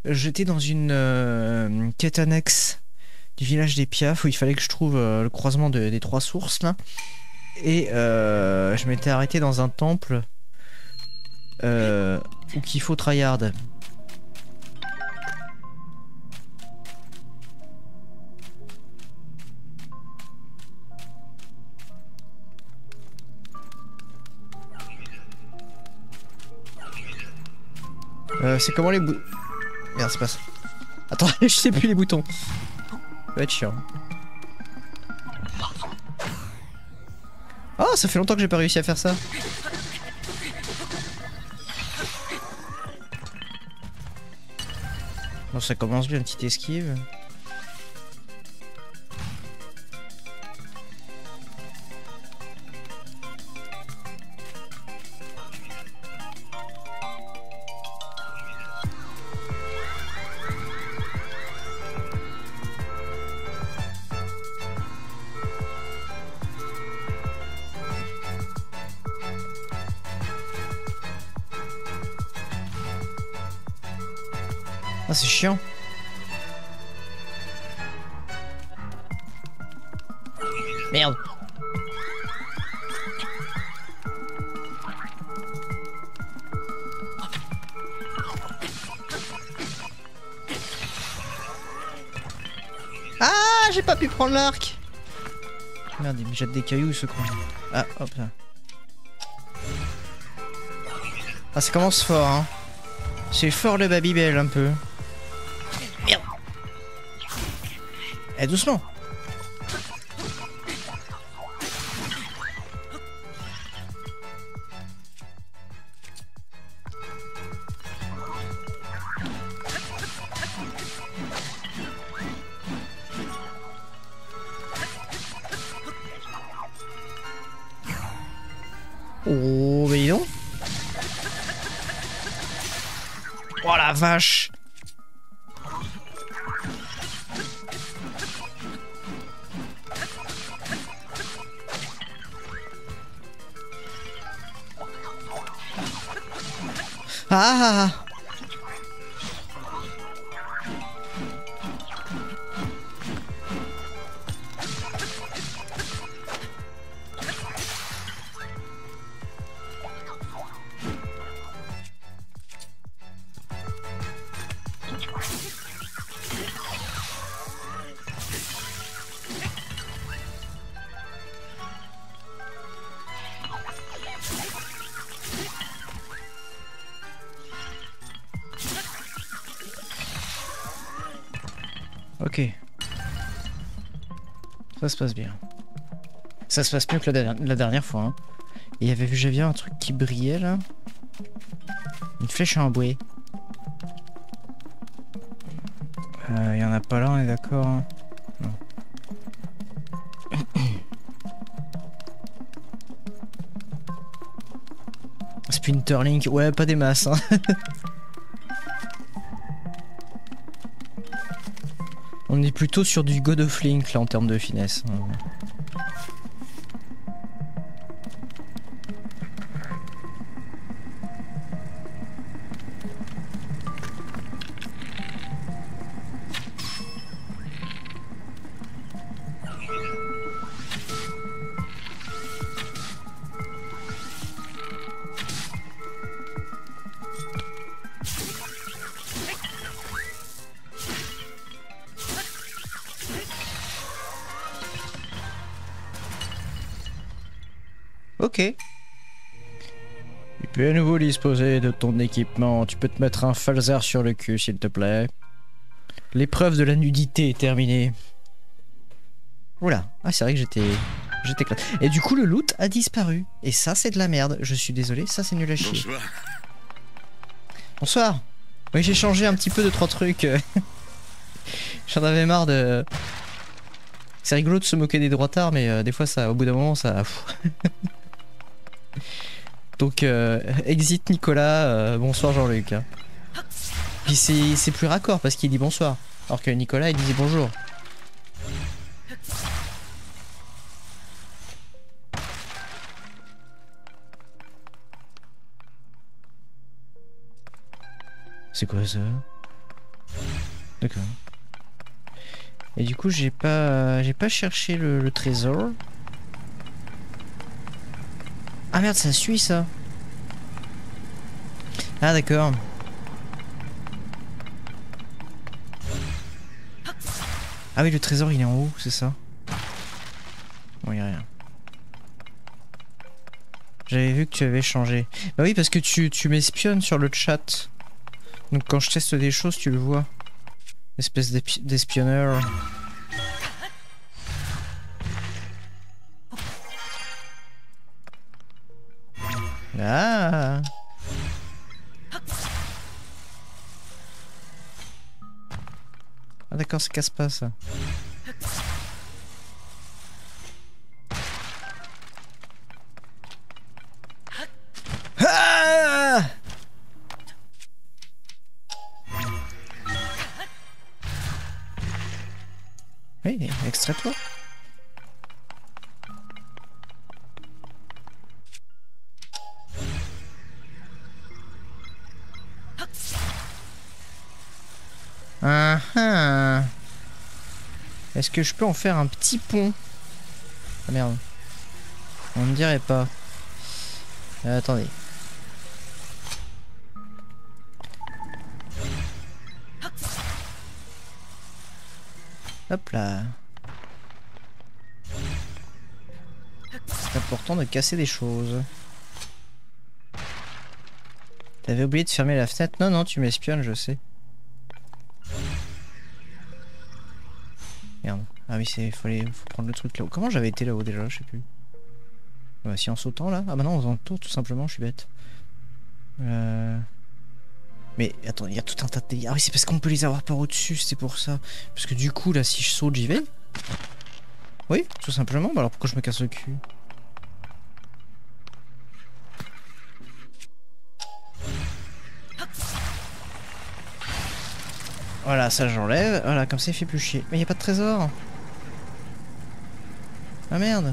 j'étais dans une quête annexe du village des Piafs où il fallait que je trouve le croisement des trois sources là. Et je m'étais arrêté dans un temple où qu'il faut tryhard. C'est comment les boutons? Merde, c'est pas ça. Attends, je sais plus les boutons. Ça va être chiant. Oh, ça fait longtemps que j'ai pas réussi à faire ça. Bon, ça commence bien, une petite esquive. Ah, c'est chiant. Merde. Ah, j'ai pas pu prendre l'arc. Merde, il me jette des cailloux ce con. Ah, hop là. Ah, ça commence fort, hein. C'est fort le Babybel un peu. Merde. Eh, doucement. Oh, mais dis donc. Oh la vache. Ah. Ok. Ça se passe bien. Ça se passe mieux que la dernière fois. Hein. Et j'avais vu un truc qui brillait là. Une flèche en bouée. Y en a pas là, on est d'accord. Hein. Non. Splinterlink, ouais, pas des masses. Hein. On est plutôt sur du God of Link là en termes de finesse. Ok. Tu peux à nouveau disposer de ton équipement. Tu peux te mettre un falzar sur le cul, s'il te plaît. L'épreuve de la nudité est terminée. Oula. Ah, c'est vrai que j'étais classe. Et du coup, le loot a disparu. Et ça, c'est de la merde. Je suis désolé, ça, c'est nul à chier. Bonsoir. Bonsoir. Oui, j'ai changé un petit peu de 3 trucs. J'en avais marre de... C'est rigolo de se moquer des droitards, mais des fois, ça, au bout d'un moment, ça... Donc, exit Nicolas, bonsoir Jean-Luc. Hein. Puis c'est plus raccord parce qu'il dit bonsoir. Alors que Nicolas, il disait bonjour. C'est quoi ça? D'accord. Et du coup, j'ai pas cherché le trésor. Ah merde, ça suit ça. Ah d'accord. Ah oui, le trésor il est en haut, c'est ça. Bon, y a rien. J'avais vu que tu avais changé. Bah oui, parce que tu m'espionnes sur le chat. Donc quand je teste des choses, tu le vois. Espèce d'espionneur. Ah. Ah d'accord, ça casse pas ça. Ah. Oui, extrait-toi. Ah ah. Est-ce que je peux en faire un petit pont? Ah merde. On ne dirait pas. Attendez. Hop là. C'est important de casser des choses. T'avais oublié de fermer la fenêtre? Non, non, tu m'espionnes, je sais. Merde. Ah oui, faut prendre le truc là-haut. Comment j'avais été là-haut déjà? Je sais plus. Ah bah si, en sautant là? Ah bah non, en faisant le tour tout simplement, je suis bête. Mais attends, il y a tout un tas de délires. Ah oui, c'est parce qu'on peut les avoir par au-dessus, c'est pour ça. Parce que du coup, là, si je saute, j'y vais. Oui, tout simplement. Bah alors pourquoi je me casse le cul? Voilà, ça j'enlève. Voilà, comme ça il fait plus chier. Mais il n'y a pas de trésor. Ah merde.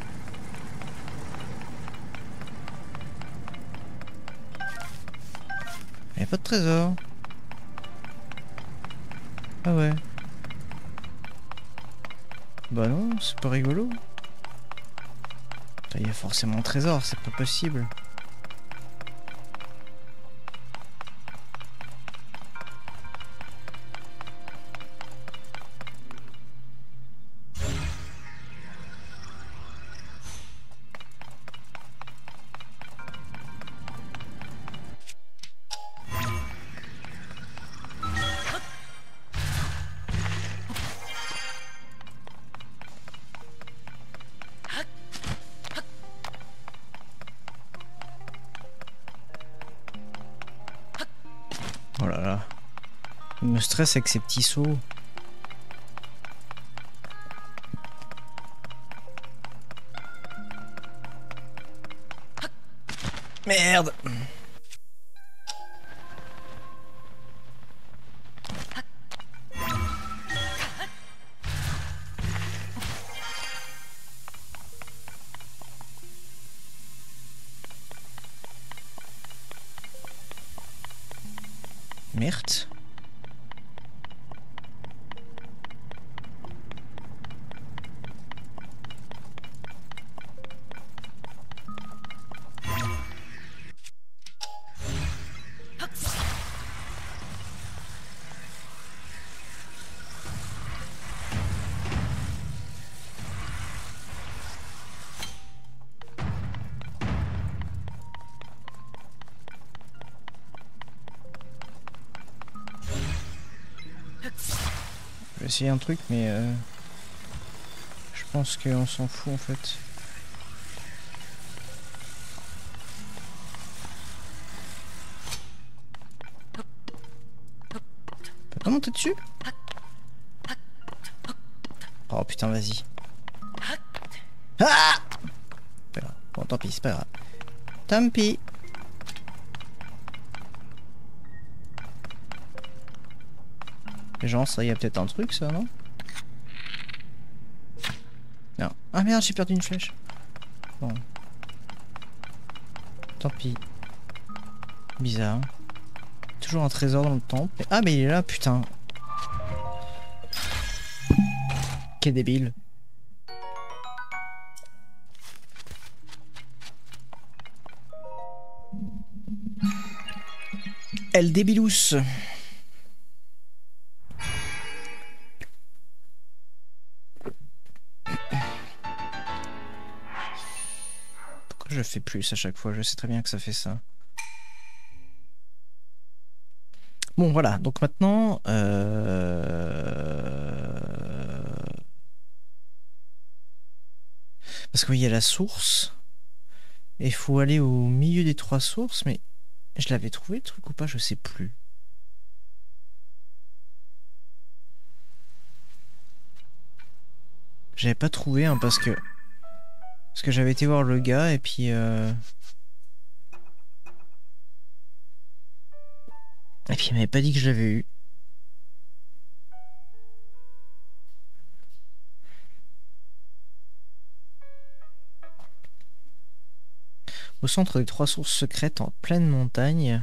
Il n'y a pas de trésor. Ah ouais. Bah non, c'est pas rigolo. Il y a forcément un trésor, c'est pas possible. Oh là là. Il me stresse avec ces petits sauts. Merde. Merde. Je vais essayer un truc, mais je pense qu'on s'en fout en fait. On peut pas monter dessus? Oh putain, vas-y. Ah! Pas grave. Bon, tant pis, c'est pas grave. Tant pis. Genre, ça y a peut-être un truc, ça, non? Non. Ah merde, j'ai perdu une flèche. Bon. Tant pis. Bizarre. Toujours un trésor dans le temple. Ah, mais il est là, putain. Quel débile. El débilous. Pourquoi je fais plus à chaque fois? Je sais très bien que ça fait ça. Bon voilà, donc maintenant... Parce qu'il y a la source. Et il faut aller au milieu des 3 sources, mais je l'avais trouvé le truc ou pas, je sais plus. J'avais pas trouvé hein, parce que j'avais été voir le gars et puis il m'avait pas dit que je l'avais eu. Au centre des 3 sources secrètes en pleine montagne,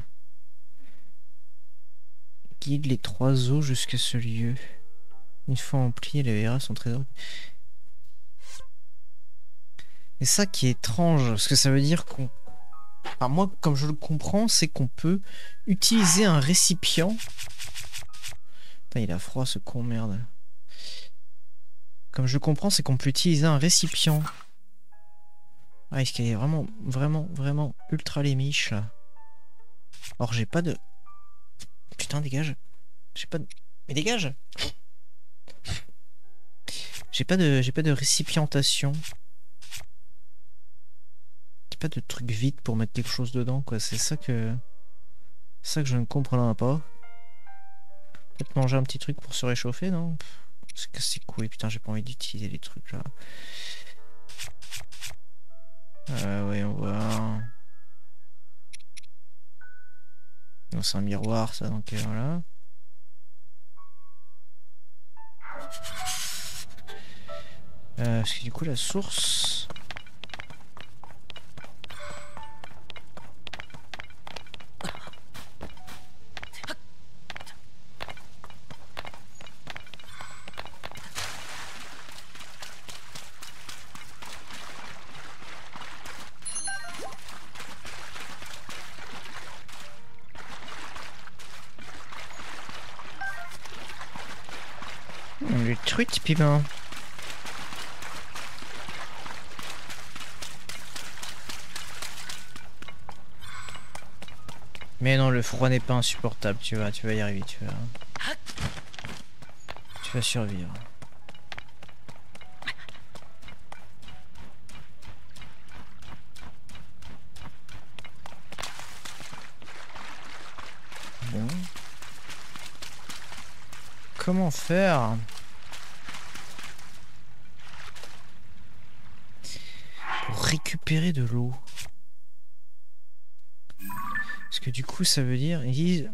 guide les 3 eaux jusqu'à ce lieu. Une fois empli, elle verra son trésor. Et ça qui est étrange, parce que ça veut dire qu'on... Enfin, moi, comme je le comprends, c'est qu'on peut utiliser un récipient. Putain, il a froid ce con, merde. Comme je comprends, c'est qu'on peut utiliser un récipient. Ah, est-ce qu'il est vraiment, vraiment, vraiment ultra lémiche là? Or, j'ai pas de... Putain, dégage. J'ai pas de... Mais dégage! J'ai pas de récipientation. J'ai pas de truc vide pour mettre quelque chose dedans, quoi. C'est ça que je ne comprends pas. Peut-être manger un petit truc pour se réchauffer, non? C'est cassé couilles, putain, j'ai pas envie d'utiliser les trucs là. Voyons voir. Non, c'est un miroir, ça, donc voilà. Parce que du coup, la source... Le truite, piment. Mais non, le froid n'est pas insupportable, tu vas y arriver, tu vas survivre. Bon. Comment faire pour récupérer de l'eau? Parce que du coup, ça veut dire... Ils disent...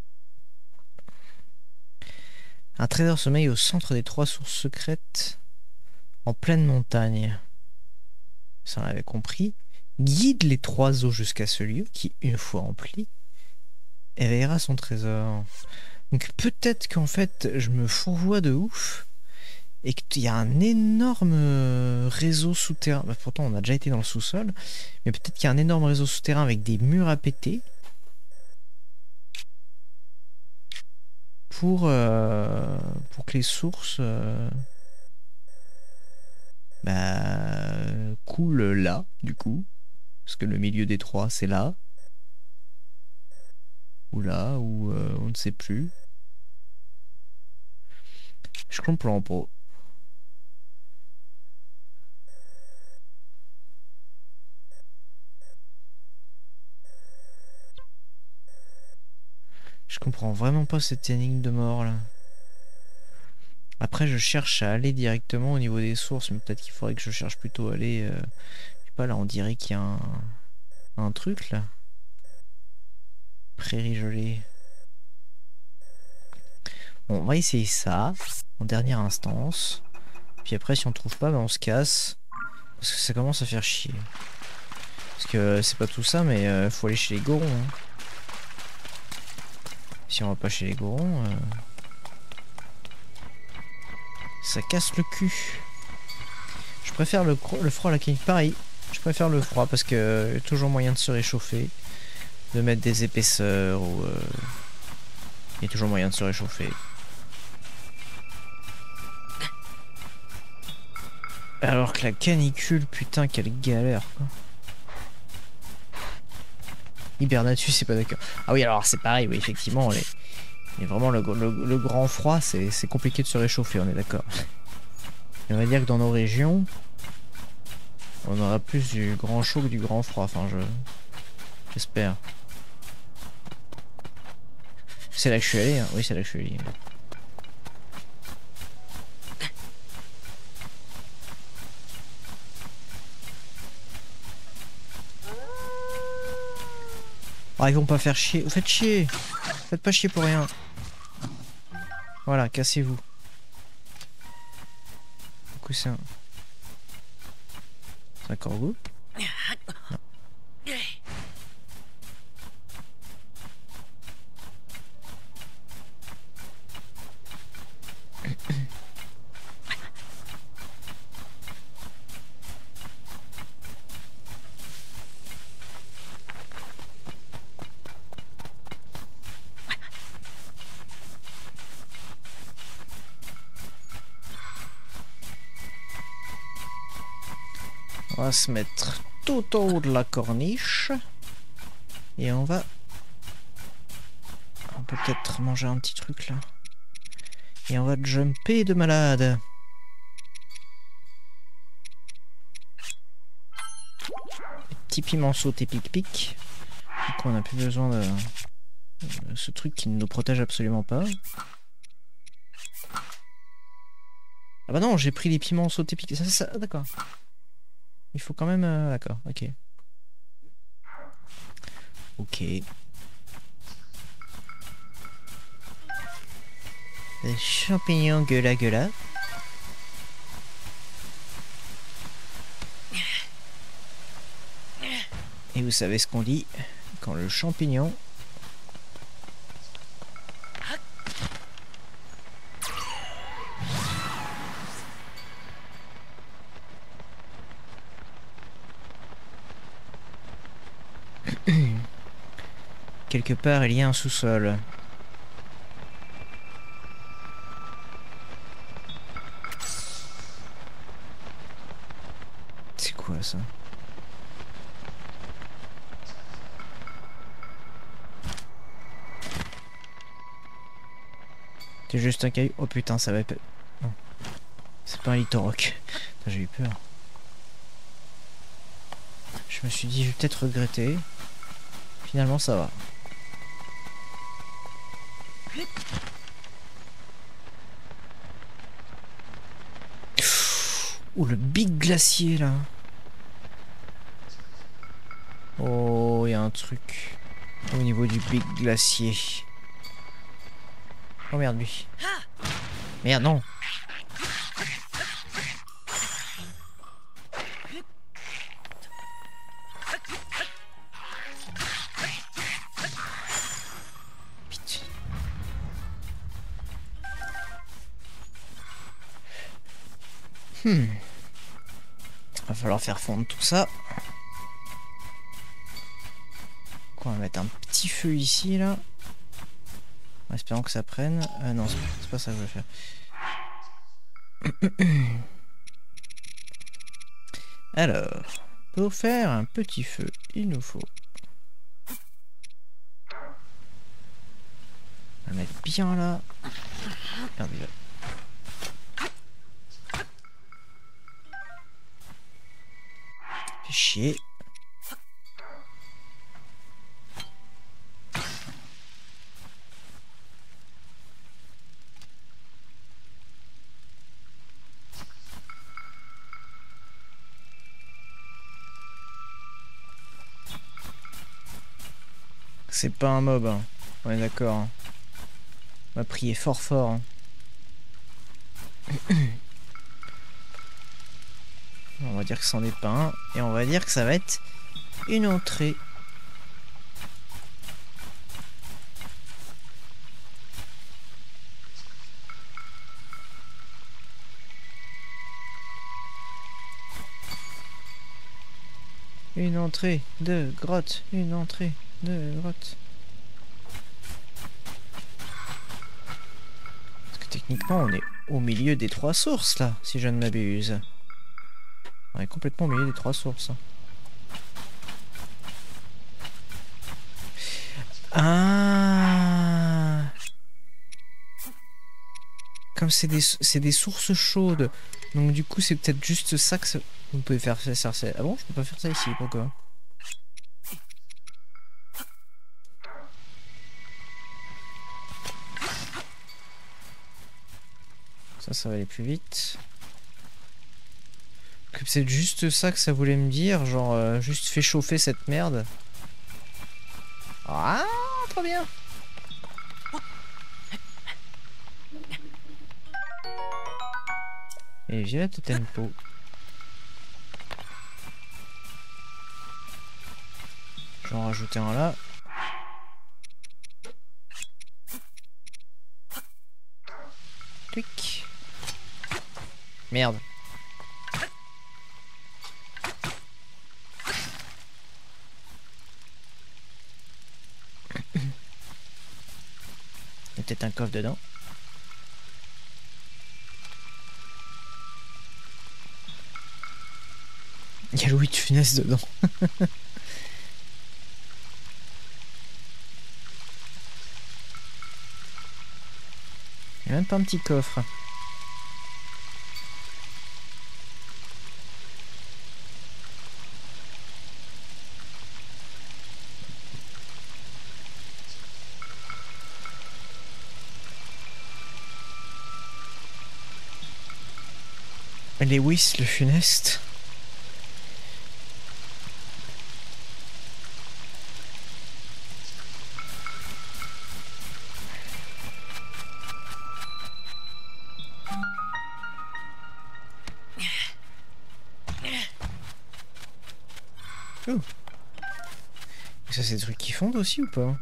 Un trésor sommeille au centre des 3 sources secrètes en pleine montagne. Ça on l'avait compris. Guide les 3 eaux jusqu'à ce lieu qui, une fois rempli, éveillera son trésor. Donc peut-être qu'en fait, je me fourvoie de ouf et qu'il y a un énorme réseau souterrain. Bah, pourtant, on a déjà été dans le sous-sol, mais peut-être qu'il y a un énorme réseau souterrain avec des murs à péter. Pour que les sources coulent là, du coup. Parce que le milieu des 3, c'est là. Ou là, ou on ne sait plus. Je comprends pas. Je comprends vraiment pas cette énigme de mort là. Après je cherche à aller directement au niveau des sources, mais peut-être qu'il faudrait que je cherche plutôt à aller... je sais pas, là on dirait qu'il y a un truc là. Prairie gelée. Bon, on va essayer ça en dernière instance. Puis après si on trouve pas, on se casse. Parce que ça commence à faire chier. Parce que c'est pas tout ça, mais faut aller chez les gorons. Hein. Si on va pas chez les gorons, Ça casse le cul. Je préfère le froid à la clinique. Pareil, je préfère le froid parce que y a toujours moyen de se réchauffer. De mettre des épaisseurs ou... il y a toujours moyen de se réchauffer. Alors que la canicule, putain, quelle galère, quoi. Hibernatus, c'est pas d'accord. Ah oui, alors c'est pareil, oui, effectivement. Mais vraiment, le grand froid, c'est compliqué de se réchauffer, on est d'accord. Et on va dire que dans nos régions, on aura plus du grand chaud que du grand froid. Enfin, j'espère. C'est là que je suis allé, hein. Oui, c'est là que je suis allé. Ah, ils vont pas faire chier. Vous faites chier. Faites pas chier pour rien. Voilà, cassez-vous. Du coup, c'est un... C'est un corbeau? Non. On va se mettre tout en haut de la corniche. Et on va... On peut peut-être manger un petit truc là. Et on va jumper de malade. Petit piment sauté pic-pic. Du coup on n'a plus besoin de ce truc qui ne nous protège absolument pas. Ah bah non, j'ai pris les piments sautés pic. Ça, d'accord. Il faut quand même... d'accord, ok. Ok. Les champignons gueula. Et vous savez ce qu'on dit quand le champignon... Quelque part, il y a un sous-sol. C'est quoi ça? C'est juste un caillou. Oh putain, ça va être... Non. C'est pas un litoroc. J'ai eu peur. Je me suis dit, je vais peut-être regretter. Finalement, ça va. Oh, le big glacier là. Oh, il y a un truc au niveau du big glacier. Oh merde, lui. Merde, non. Pitié. Va falloir faire fondre tout ça. On va mettre un petit feu ici là. En espérant que ça prenne. Non, c'est pas ça que je veux faire. Alors, pour faire un petit feu, il nous faut... On va le mettre bien là. Merde, déjà. Fait chier. C'est pas un mob, hein. On est d'accord. Hein. On va prier fort fort. Hein. On va dire que c'en est pas un. Et on va dire que ça va être une entrée. Une entrée de grotte. Une entrée de grotte. Parce que techniquement, on est au milieu des 3 sources, là, si je ne m'abuse. On est complètement au milieu des 3 sources. Ah! Comme c'est des sources chaudes. Donc du coup, c'est peut-être juste ça que ça... Vous pouvez faire ça. Ah bon, je peux pas faire ça ici, pourquoi? Ça va aller plus vite. C'est juste ça que ça voulait me dire, genre juste fait chauffer cette merde. Ah, trop bien. Et j'ai de tempo. Je vais en rajouter un là. Clic. Merde. Il y a peut-être un coffre dedans. Il y a Louis de Funès dedans. Il n'y a même pas un petit coffre. Lewis le funeste. Oh. Ça c'est des trucs qui fondent aussi ou pas?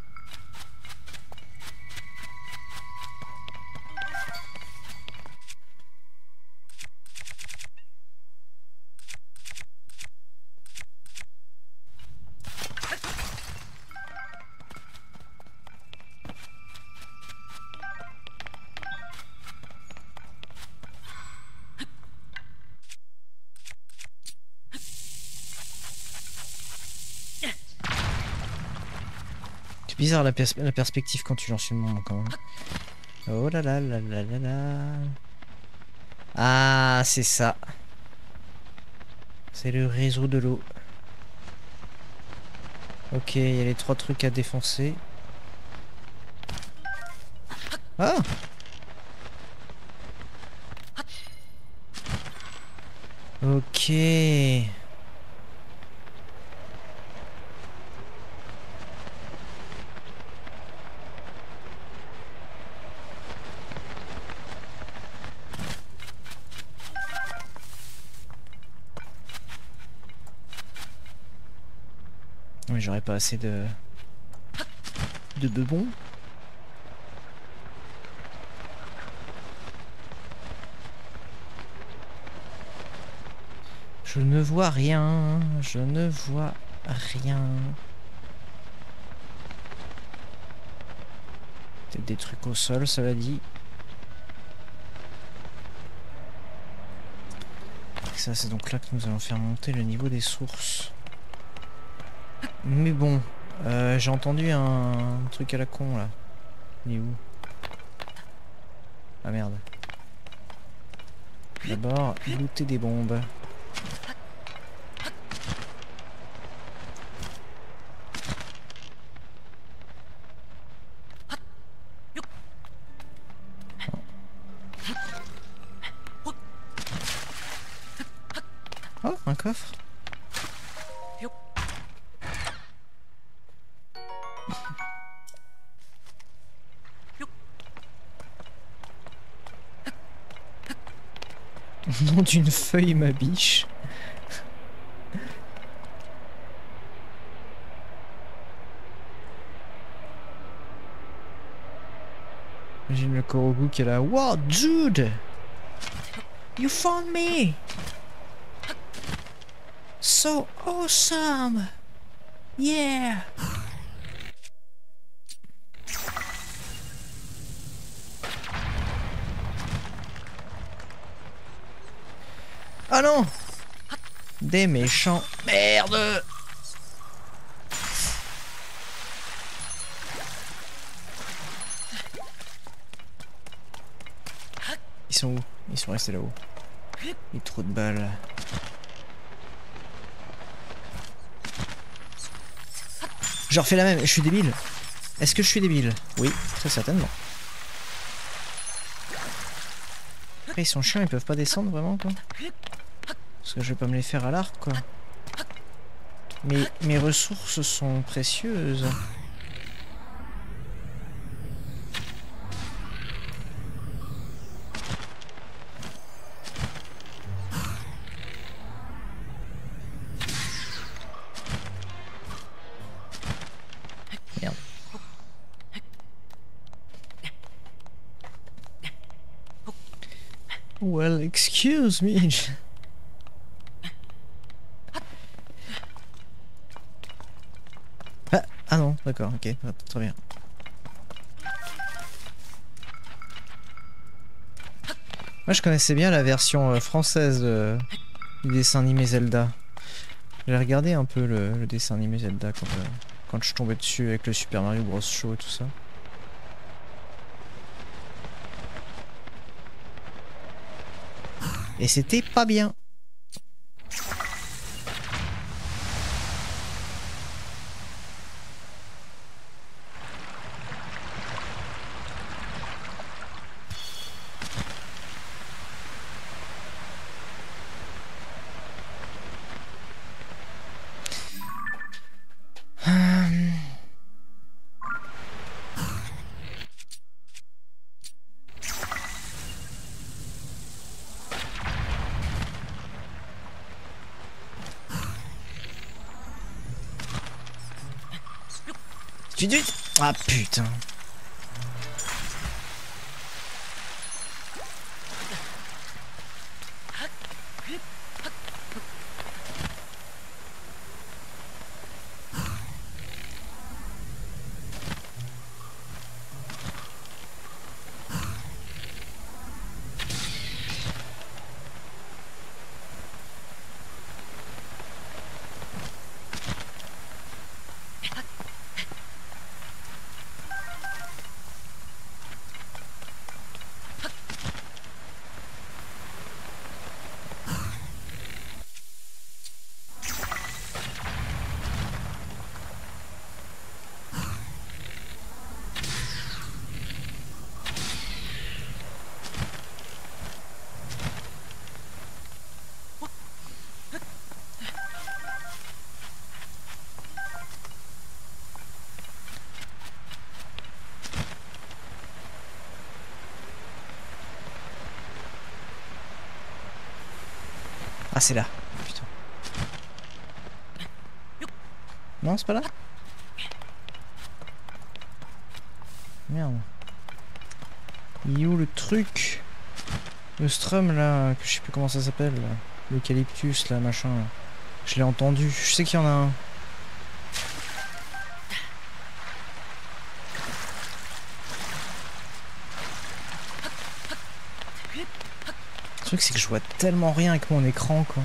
Bizarre la perspective quand tu lances une bombe quand même. Oh là là là là là là. Ah, c'est ça. C'est le réseau de l'eau. Ok, il y a les 3 trucs à défoncer. Ah! Ok. Mais j'aurais pas assez de bebons. Je ne vois rien. Je ne vois rien. Peut-être des trucs au sol, cela dit. Ça, c'est donc là que nous allons faire monter le niveau des sources. Mais bon, j'ai entendu un truc à la con là. Il est où? Ah merde. D'abord, looter des bombes. Oh, un coffre. Nom d'une feuille, ma biche. J'imagine le Korogu qui est là. Wow, dude! You found me! So awesome! Yeah! Ah non! Des méchants. Merde! Ils sont où? Ils sont restés là-haut. Il y a trop de balles. Je refais la même, je suis débile. Est-ce que je suis débile? Oui, très certainement. Après ils sont chiants, ils peuvent pas descendre vraiment quoi. Parce que je vais pas me les faire à l'arc quoi. Mais mes ressources sont précieuses. Merde. Well, excuse me. Ah non, d'accord, ok, très bien. Moi je connaissais bien la version française du dessin animé Zelda. J'ai regardé un peu le dessin animé Zelda quand je tombais dessus avec le Super Mario Bros Show et tout ça. Et c'était pas bien. Ah putain. Ah c'est là. Putain. Non, c'est pas là? Merde. Il est où le truc? Le strum là, que je sais plus comment ça s'appelle. L'eucalyptus là, machin. Là. Je l'ai entendu. Je sais qu'il y en a un. Le truc c'est que je vois tellement rien avec mon écran quoi.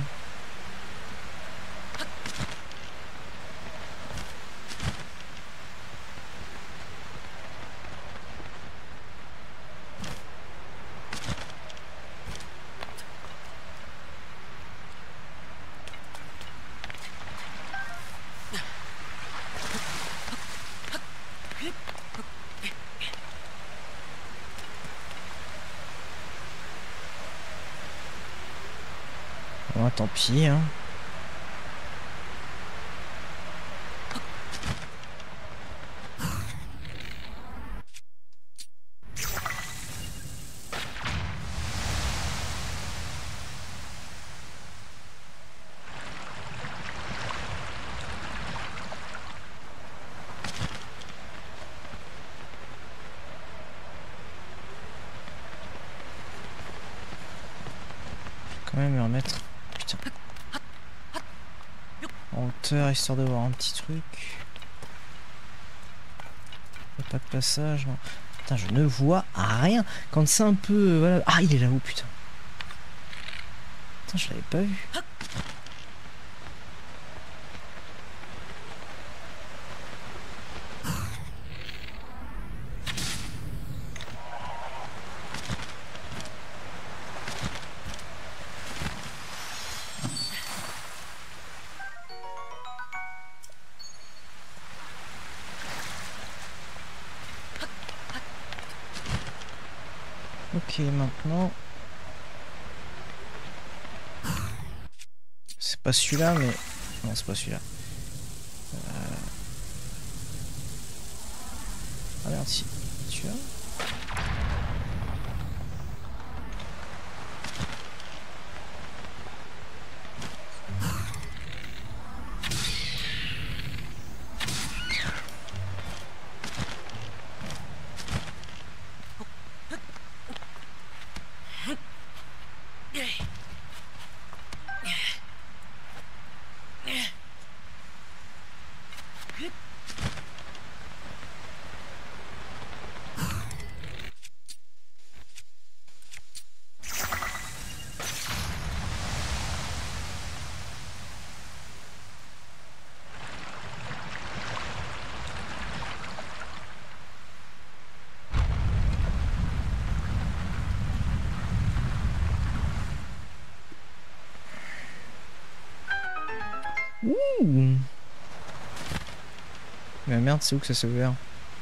Bon, tant pis hein. Quand même me remettre. Putain. En hauteur, histoire de voir un petit truc. Y'a pas de passage, non. Putain, je ne vois rien. Quand c'est un peu... voilà. Ah, il est là-haut, putain. Putain, je l'avais pas vu. Ok, maintenant... C'est pas celui-là, mais... Non, c'est pas celui-là. Ah merde, si. Celui-là. Ouh. Mais merde, c'est où que ça s'est ouvert?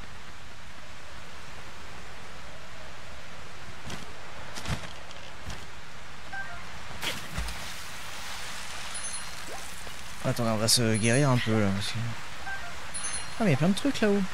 Attends, on va se guérir un peu là. Parce que... Ah mais il y a plein de trucs là-haut.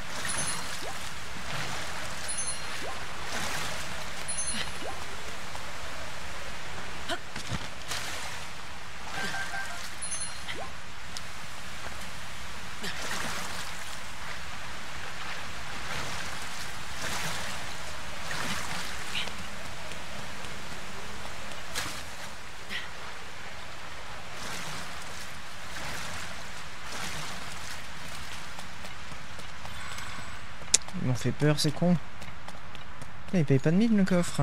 Ils m'ont fait peur, c'est con. Putain, il paye pas de mine le coffre.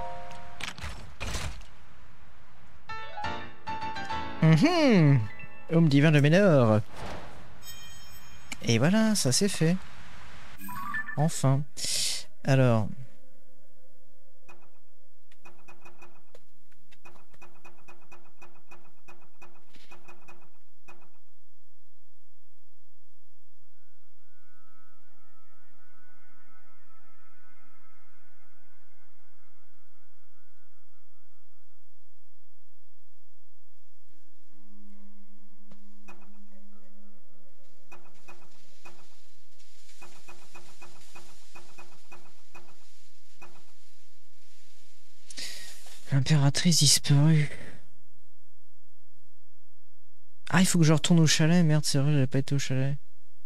Homme divin de Ménor. Et voilà, ça c'est fait. Enfin. Alors. L'impératrice disparue. Ah, il faut que je retourne au chalet. Merde, c'est vrai, j'avais pas été au chalet.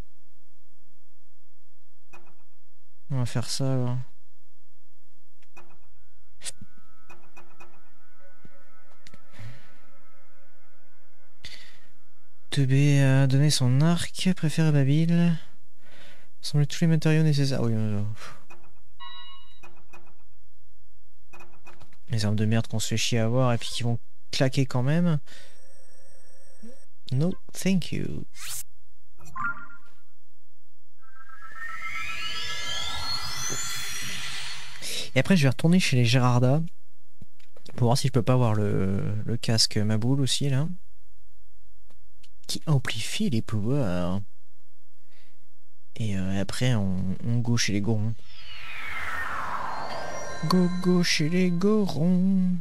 On va faire ça alors. Teubé a donné son arc préféré à Babil. Rassemblez tous les matériaux nécessaires. Oui, les armes de merde qu'on se fait chier à avoir et puis qui vont claquer quand même. No, thank you. Et après, je vais retourner chez les Gérarda pour voir si je peux pas avoir le casque Maboule aussi là, qui amplifie les pouvoirs. Et après, on go chez les Gorons. Go chez les Gorons.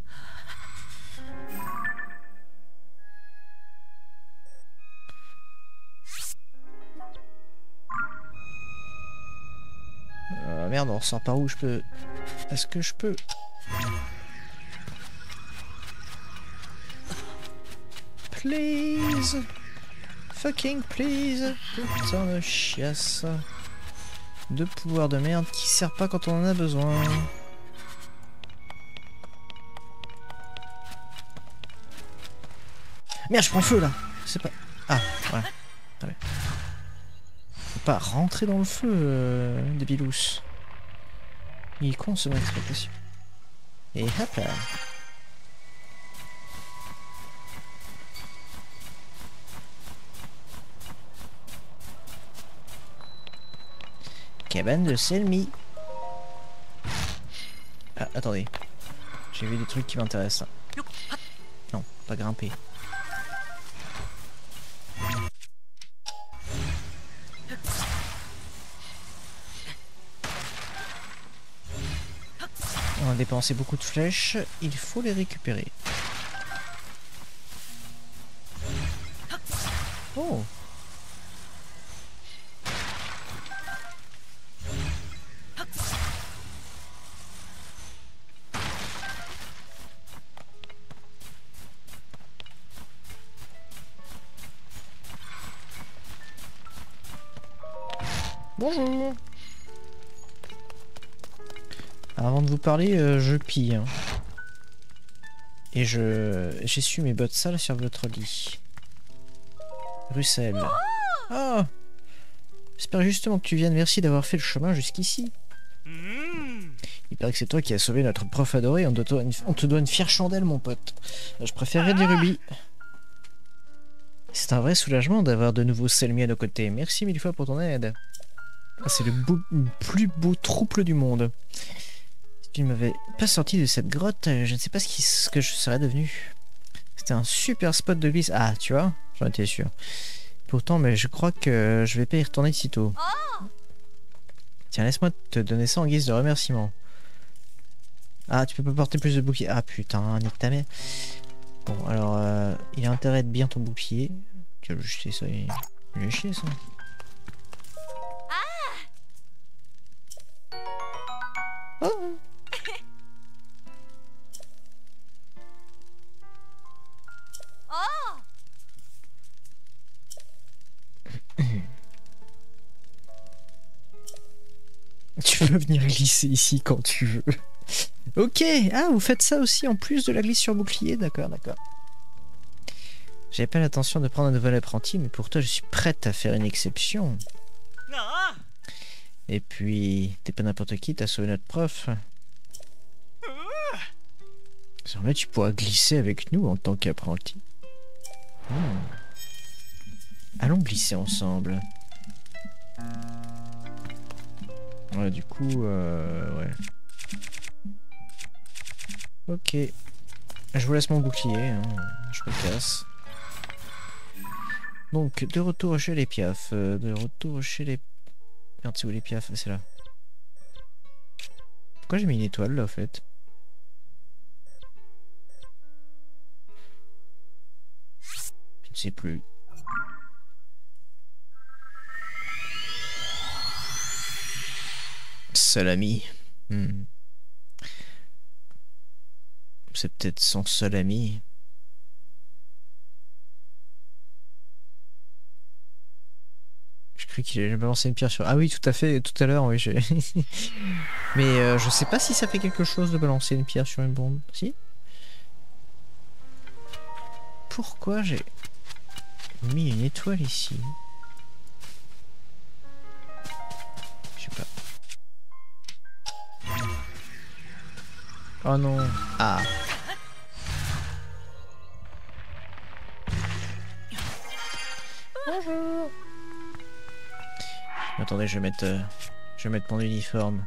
Merde, on ressort par où je peux... Est-ce que je peux... Please. Fucking please. Putain de chiasse. De pouvoir de merde qui sert pas quand on en a besoin. Merde, je prends feu là. C'est pas... Ah, voilà. Très bien. Faut pas rentrer dans le feu, débilous. Il est con ce mec, c'est pas possible. Et hop là. Cabane de Selmy. Ah, attendez. J'ai vu des trucs qui m'intéressent. Non, pas grimper. On a dépensé beaucoup de flèches, il faut les récupérer. Oh! Bonjour! Avant de vous parler, je pille. Hein. Et j'essuie mes bottes sales sur votre lit. Russell. Oh! J'espère justement que tu viennes. Merci d'avoir fait le chemin jusqu'ici. Il paraît que c'est toi qui as sauvé notre prof adoré. On te doit une fière chandelle, mon pote. Je préférerais des rubis. C'est un vrai soulagement d'avoir de nouveaux Selmy à nos côtés. Merci mille fois pour ton aide. Ah, c'est le plus beau trouble du monde. Si tu ne m'avais pas sorti de cette grotte, je ne sais pas ce que je serais devenu. C'était un super spot de glisse. Ah, tu vois, j'en étais sûr. Pourtant, mais je crois que je vais pas y retourner de sitôt. Tiens, laisse-moi te donner ça en guise de remerciement. Ah, tu peux pas porter plus de bouclier. Ah putain, nique ta mère. Bon, alors, il a intérêt de bien ton bouclier. Tu vas le jeter ça, il est chier ça. Oh. Tu peux venir glisser ici quand tu veux. Ok, ah, vous faites ça aussi en plus de la glisse sur bouclier, d'accord, d'accord. J'avais pas l'intention de prendre un nouvel apprenti, mais pour toi, je suis prête à faire une exception. Et puis, t'es pas n'importe qui, t'as sauvé notre prof. Désormais, tu pourras glisser avec nous en tant qu'apprenti. Allons glisser ensemble. Ouais, du coup, ouais. Ok. Je vous laisse mon bouclier, hein. Je me casse. Donc, de retour chez les piafs. De retour chez les... Merde, c'est où les piafs? C'est là. Pourquoi j'ai mis une étoile, là, en fait? Je ne sais plus. Seul ami. C'est peut-être son seul ami. Je crois qu'il a balancé une pierre sur... Ah oui, tout à fait, tout à l'heure, oui. Mais je sais pas si ça fait quelque chose de balancer une pierre sur une bombe. Si? Pourquoi j'ai mis une étoile ici? Je sais pas. Oh non. Ah. Bonjour. Attendez, je vais mettre mon uniforme.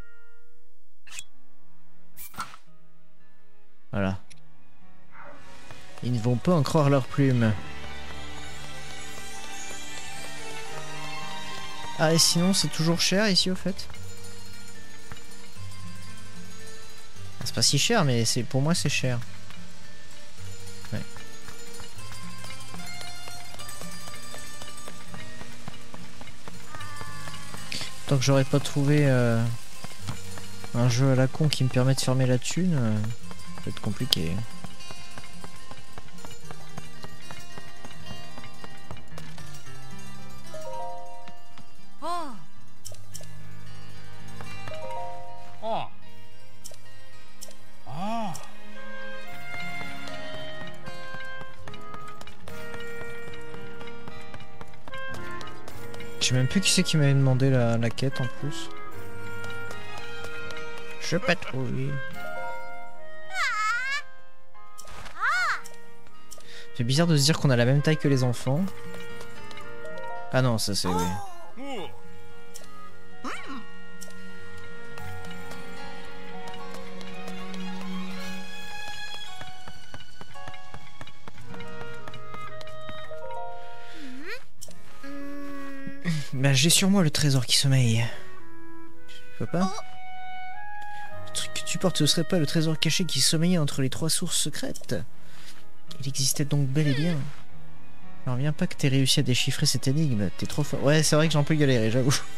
Voilà. Ils ne vont pas en croire leurs plumes. Ah, et sinon, c'est toujours cher ici, au fait? Ah, c'est pas si cher, mais pour moi, c'est cher. Ouais. Tant que j'aurais pas trouvé un jeu à la con qui me permet de fermer la thune, ça va être compliqué. sais même plus qui c'est qui m'avait demandé la quête en plus. Je patrouille. C'est bizarre de se dire qu'on a la même taille que les enfants. Ah non, ça c'est oui. Bah j'ai sur moi le trésor qui sommeille. Tu vois pas? Le truc que tu portes, ce serait pas le trésor caché qui sommeillait entre les 3 sources secrètes? Il existait donc bel et bien. Alors viens pas que t'aies réussi à déchiffrer cette énigme, t'es trop fort. Ouais, c'est vrai que j'ai un peu galéré, j'avoue. Je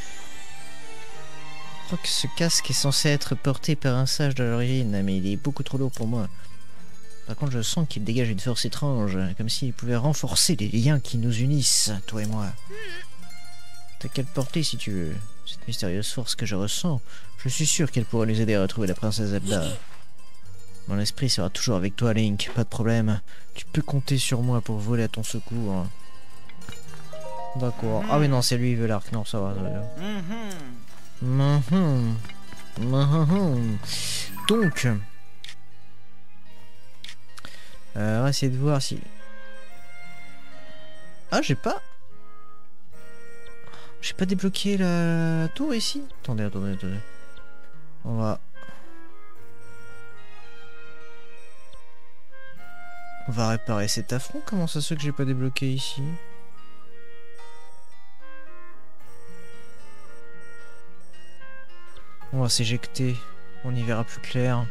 crois que ce casque est censé être porté par un sage de l'origine, mais il est beaucoup trop lourd pour moi. Par contre, je sens qu'il dégage une force étrange, comme s'il pouvait renforcer les liens qui nous unissent, toi et moi. T'as qu'à le porter si tu veux. Cette mystérieuse force que je ressens, je suis sûr qu'elle pourra nous aider à retrouver la princesse Zelda. Mon esprit sera toujours avec toi, Link, pas de problème. Tu peux compter sur moi pour voler à ton secours. D'accord. Ah oui, non, c'est lui, il veut l'arc. Non, ça va. Donc, on va essayer de voir si... Ah, j'ai pas débloqué la tour ici. Attendez. On va réparer cet affront. Comment ça se fait que j'ai pas débloqué ici? On va s'éjecter. On y verra plus clair.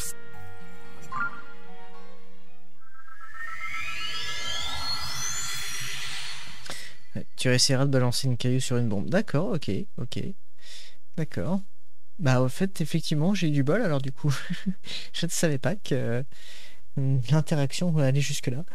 Ouais, tu essaieras de balancer une caillou sur une bombe. D'accord, ok. D'accord. Bah au fait, effectivement, j'ai eu du bol, alors du coup, je ne savais pas que l'interaction allait jusque-là.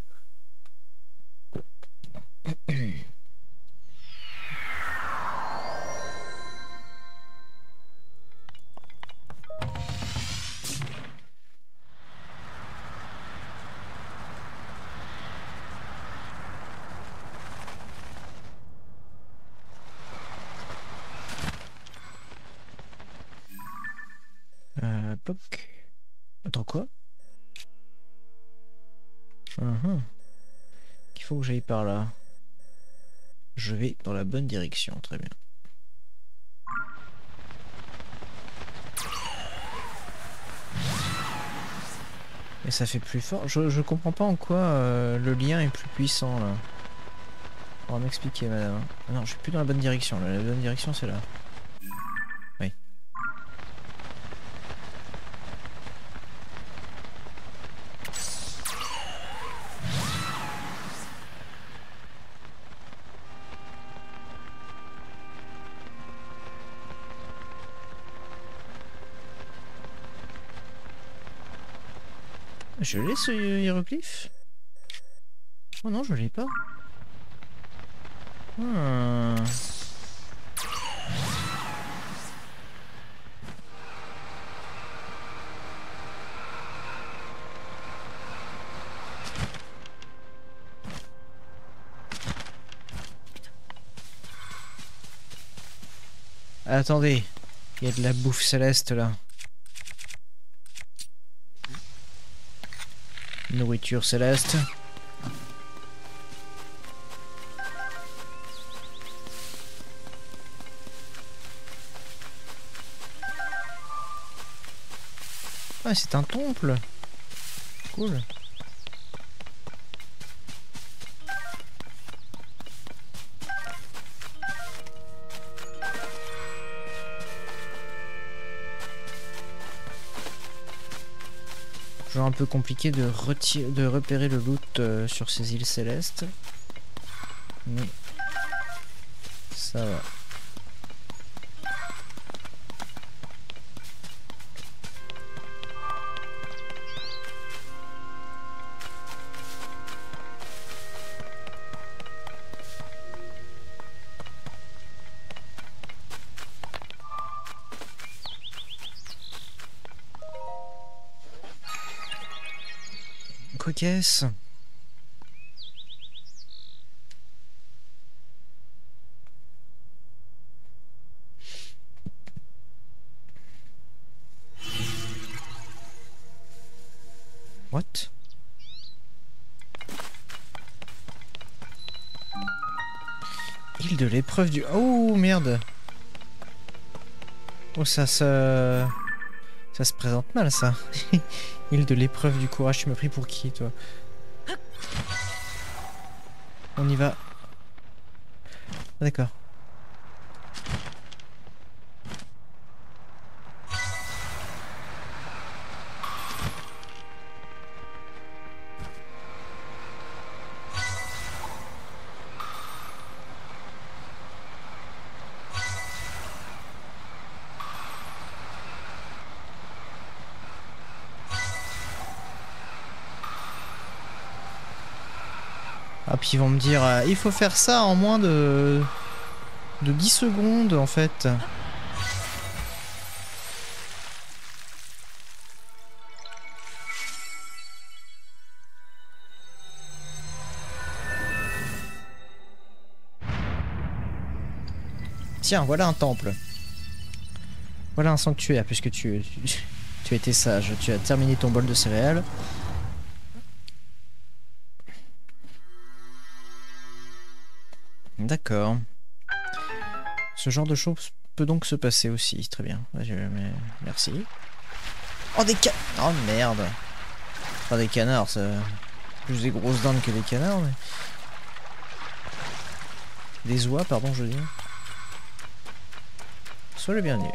Poc. Attends, quoi? Il faut que j'aille par là. Je vais dans la bonne direction, très bien. Et ça fait plus fort. Je comprends pas en quoi le lien est plus puissant là. On va m'expliquer, madame. Ah non, je suis plus dans la bonne direction. Là. La bonne direction, c'est là. Oui. Je l'ai ce hiéroglyphe? Oh non, je l'ai pas. Attendez, il y a de la bouffe céleste là. Nourriture céleste. Ah, c'est un temple. Cool. Genre un peu compliqué de repérer le loot sur ces îles célestes. Mais ça va. Quoi qu'est-ce? What? Île de l'épreuve du... Oh merde. Oh ça se présente mal ça. Île de l'épreuve du courage, tu m'as pris pour qui toi? On y va. Ah, d'accord. Ah puis ils vont me dire il faut faire ça en moins de 10 secondes en fait. Tiens, voilà un temple. Voilà un sanctuaire puisque tu as été sage. Tu as terminé ton bol de céréales. D'accord. Ce genre de choses peut donc se passer aussi. Très bien. Merci. Oh des canards. Oh merde. Pas des canards, ça... Plus des grosses dindes que des canards, mais... Des oies, pardon, je dis. Sois le bienvenu.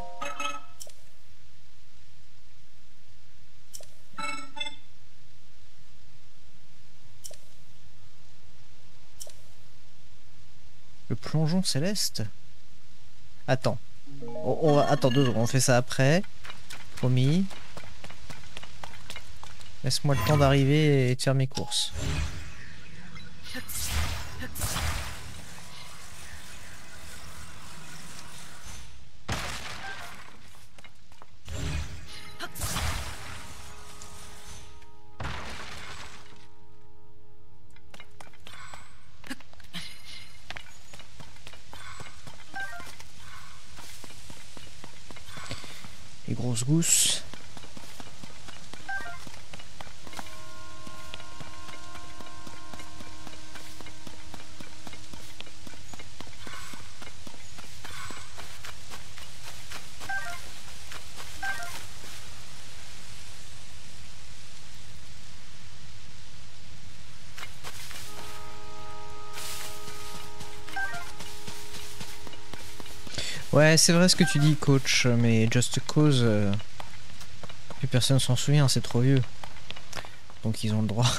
Le plongeon céleste. Attends. Attends 2 secondes, on fait ça après. Promis. Laisse-moi le temps d'arriver et de faire mes courses. Les grosses gousses. Ouais, c'est vrai ce que tu dis, coach, mais Just Cause, plus personne s'en souvient, c'est trop vieux. Donc ils ont le droit.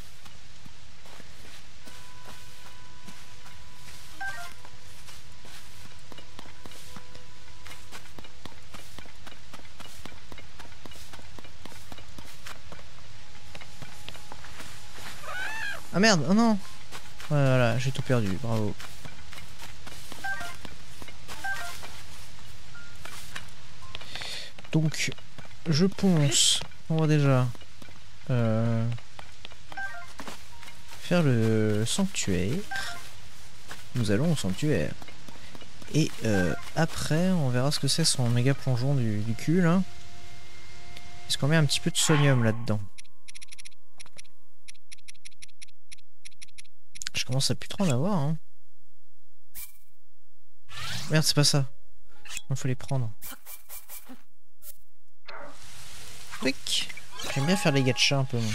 Ah merde, oh non. Voilà, j'ai tout perdu, bravo. Donc, je pense, on va déjà faire le sanctuaire. Nous allons au sanctuaire. Et après, on verra ce que c'est son méga plongeon du cul, là. Est-ce qu'on met un petit peu de sonium là-dedans? Je commence à plus trop en avoir, hein. Merde, c'est pas ça. Il faut les prendre. Quick. J'aime bien faire les gachas un peu, moi.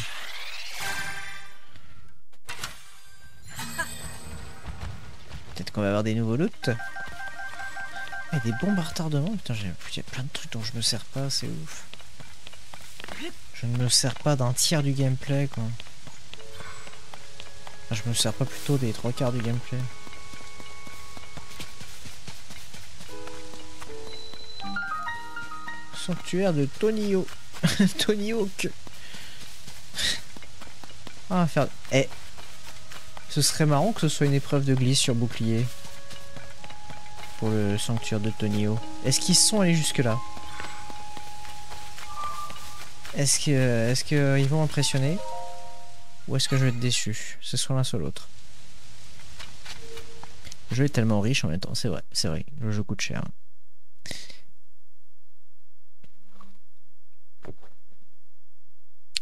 Peut-être qu'on va avoir des nouveaux loots. Ah, des bombes à retardement. Putain, il y a plein de trucs dont je me sers pas, c'est ouf. Je ne me sers pas d'un tiers du gameplay, quoi. Je me sers pas plutôt des 3/4 du gameplay. Sanctuaire de Tony Hawk. Tony Hawk. Ah, faire... Eh. Ce serait marrant que ce soit une épreuve de glisse sur bouclier. Pour le sanctuaire de Tony Hawk. Est-ce qu'ils sont allés jusque là? Est-ce que ils vont impressionner? Ou est-ce que je vais être déçu? C'est soit l'un soit l'autre. Le jeu est tellement riche en même temps, c'est vrai, le jeu coûte cher.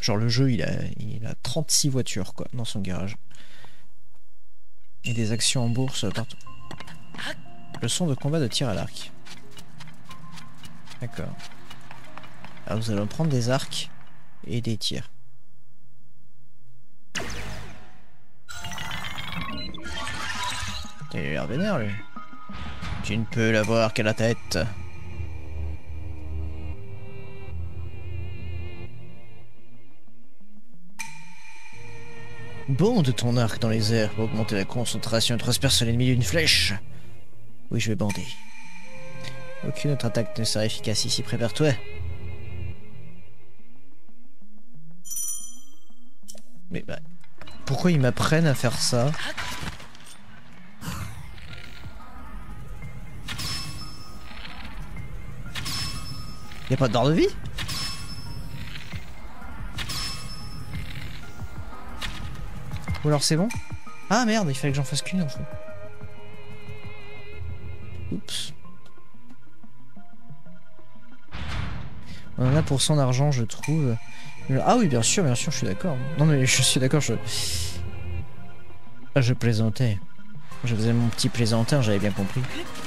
Genre le jeu, il a 36 voitures quoi dans son garage. Et des actions en bourse partout. Leçon de combat de tir à l'arc. D'accord. Alors nous allons prendre des arcs et des tirs. Il a l'air vénère lui. Tu ne peux l'avoir qu'à la tête. Bande ton arc dans les airs pour augmenter la concentration et transpercer l'ennemi d'une flèche. Oui, je vais bander. Aucune autre attaque ne sera efficace ici, prépare-toi. Mais bah, pourquoi ils m'apprennent à faire ça? Y'a pas de barre de vie? Ou alors c'est bon? Ah merde, il fallait que j'en fasse qu'une en fait. Oups. On en a pour son argent, je trouve. Ah oui, bien sûr, je suis d'accord. Non mais je suis d'accord, Ah, je plaisantais. Je faisais mon petit plaisantin, j'avais bien compris.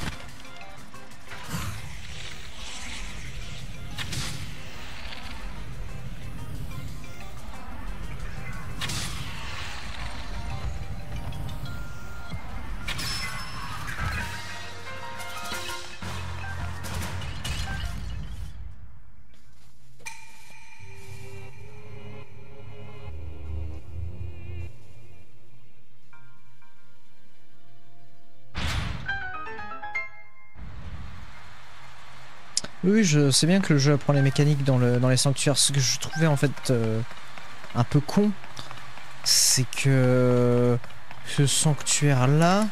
Oui, je sais bien que le jeu apprend les mécaniques dans les sanctuaires. Ce que je trouvais en fait un peu con, c'est que ce sanctuaire-là,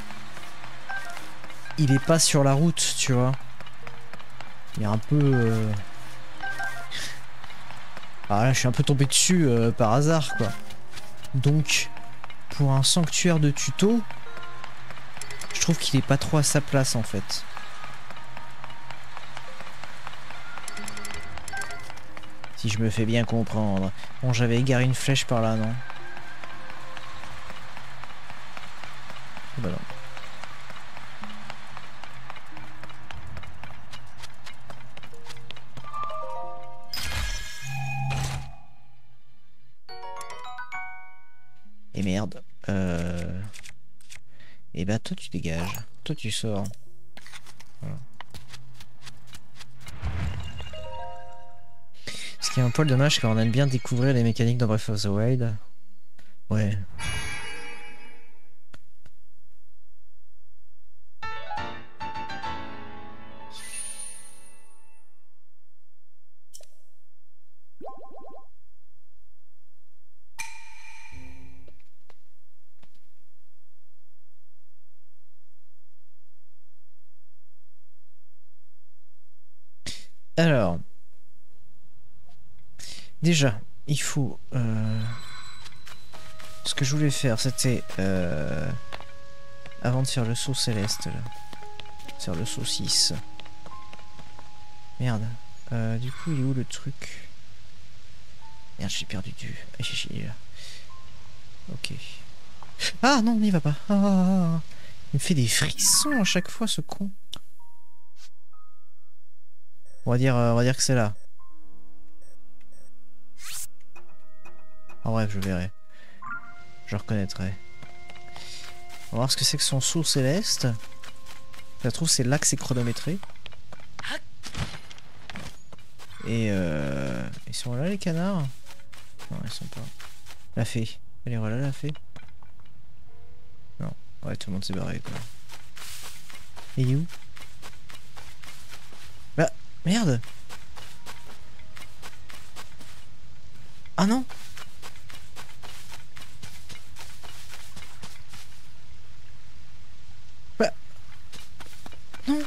il est pas sur la route, tu vois. Il est un peu... Ah là, je suis un peu tombé dessus par hasard, quoi. Donc, pour un sanctuaire de tuto, je trouve qu'il est pas trop à sa place, en fait. Si je me fais bien comprendre. Bon, j'avais égaré une flèche par là, non? Bah non. Et merde. Et bah toi tu dégages. Toi tu sors. Voilà. Ce qui est un poil dommage quand on aime bien découvrir les mécaniques dans Breath of the Wild. Ouais. Alors, déjà, il faut... Ce que je voulais faire, c'était... Avant de faire le saut céleste, là. Faire le saut 6. Merde. Du coup, il est où le truc? Merde, j'ai perdu du... Il est là. Ok. Ah non, n'y va pas. Ah, il me fait des frissons à chaque fois, ce con. On va dire que c'est là. En bref, je verrai. Je reconnaîtrai. On va voir ce que c'est que son saut céleste. Ça se trouve, c'est là que c'est chronométré. Et ils sont là, les canards? Non, ils sont pas. La fée. Elle est là, la fée? Non. Ouais, tout le monde s'est barré, quoi. Et il est où? Bah, merde! Ah non! Bah... Non!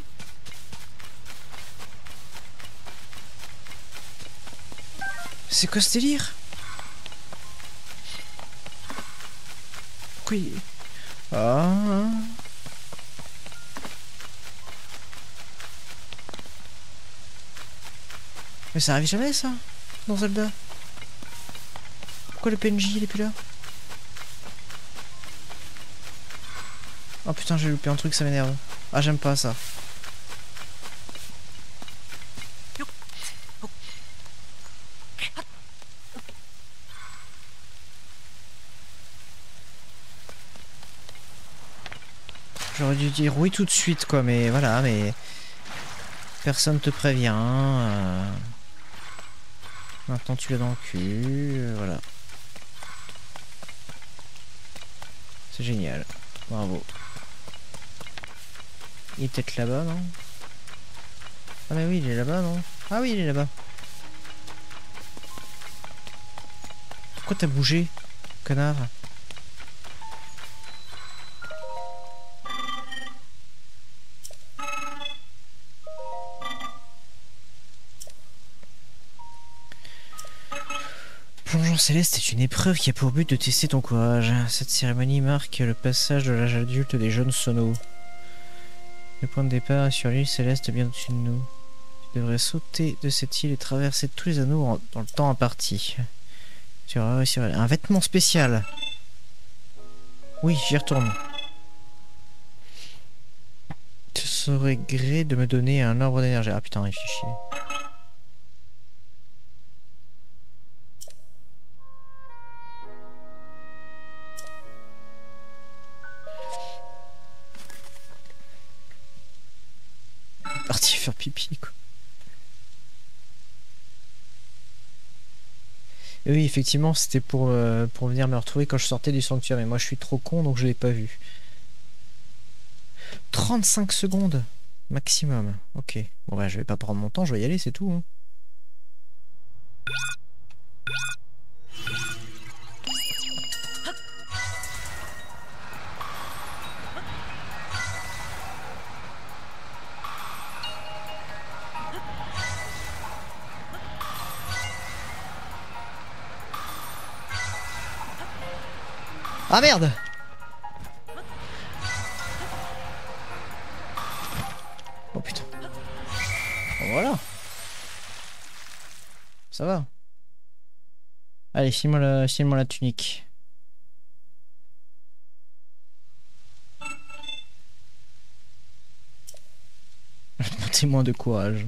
C'est quoi ce délire? Pourquoi il... Ah... Mais ça arrive jamais ça, dans Zelda. Pourquoi le PNJ il est plus là? Oh putain, j'ai loupé un truc, ça m'énerve. Ah, j'aime pas ça. J'aurais dû dire oui tout de suite quoi, mais voilà, mais personne te prévient. Maintenant tu l'as dans le cul, voilà. C'est génial, bravo. Il est peut-être là-bas, non? Ah mais oui, il est là-bas, non? Ah oui, il est là-bas. Pourquoi t'as bougé, connard? Plongeon céleste est une épreuve qui a pour but de tester ton courage. Cette cérémonie marque le passage de l'âge adulte des jeunes sonos. Le point de départ est sur l'île céleste bien au-dessus de nous. Tu devrais sauter de cette île et traverser tous les anneaux dans le temps imparti. Tu auras réussi à... Un vêtement spécial. Oui, j'y retourne. Tu serais gré de me donner un arbre d'énergie. Ah putain, il fait chier. Parti faire pipi quoi. Et oui effectivement c'était pour venir me retrouver quand je sortais du sanctuaire, mais moi je suis trop con donc je l'ai pas vu. 35 secondes maximum, ok. Bon bah je vais pas prendre mon temps, je vais y aller, c'est tout hein. Ah merde! Oh putain. Bon, voilà. Ça va. Allez, file-moi la tunique. Témoin de courage.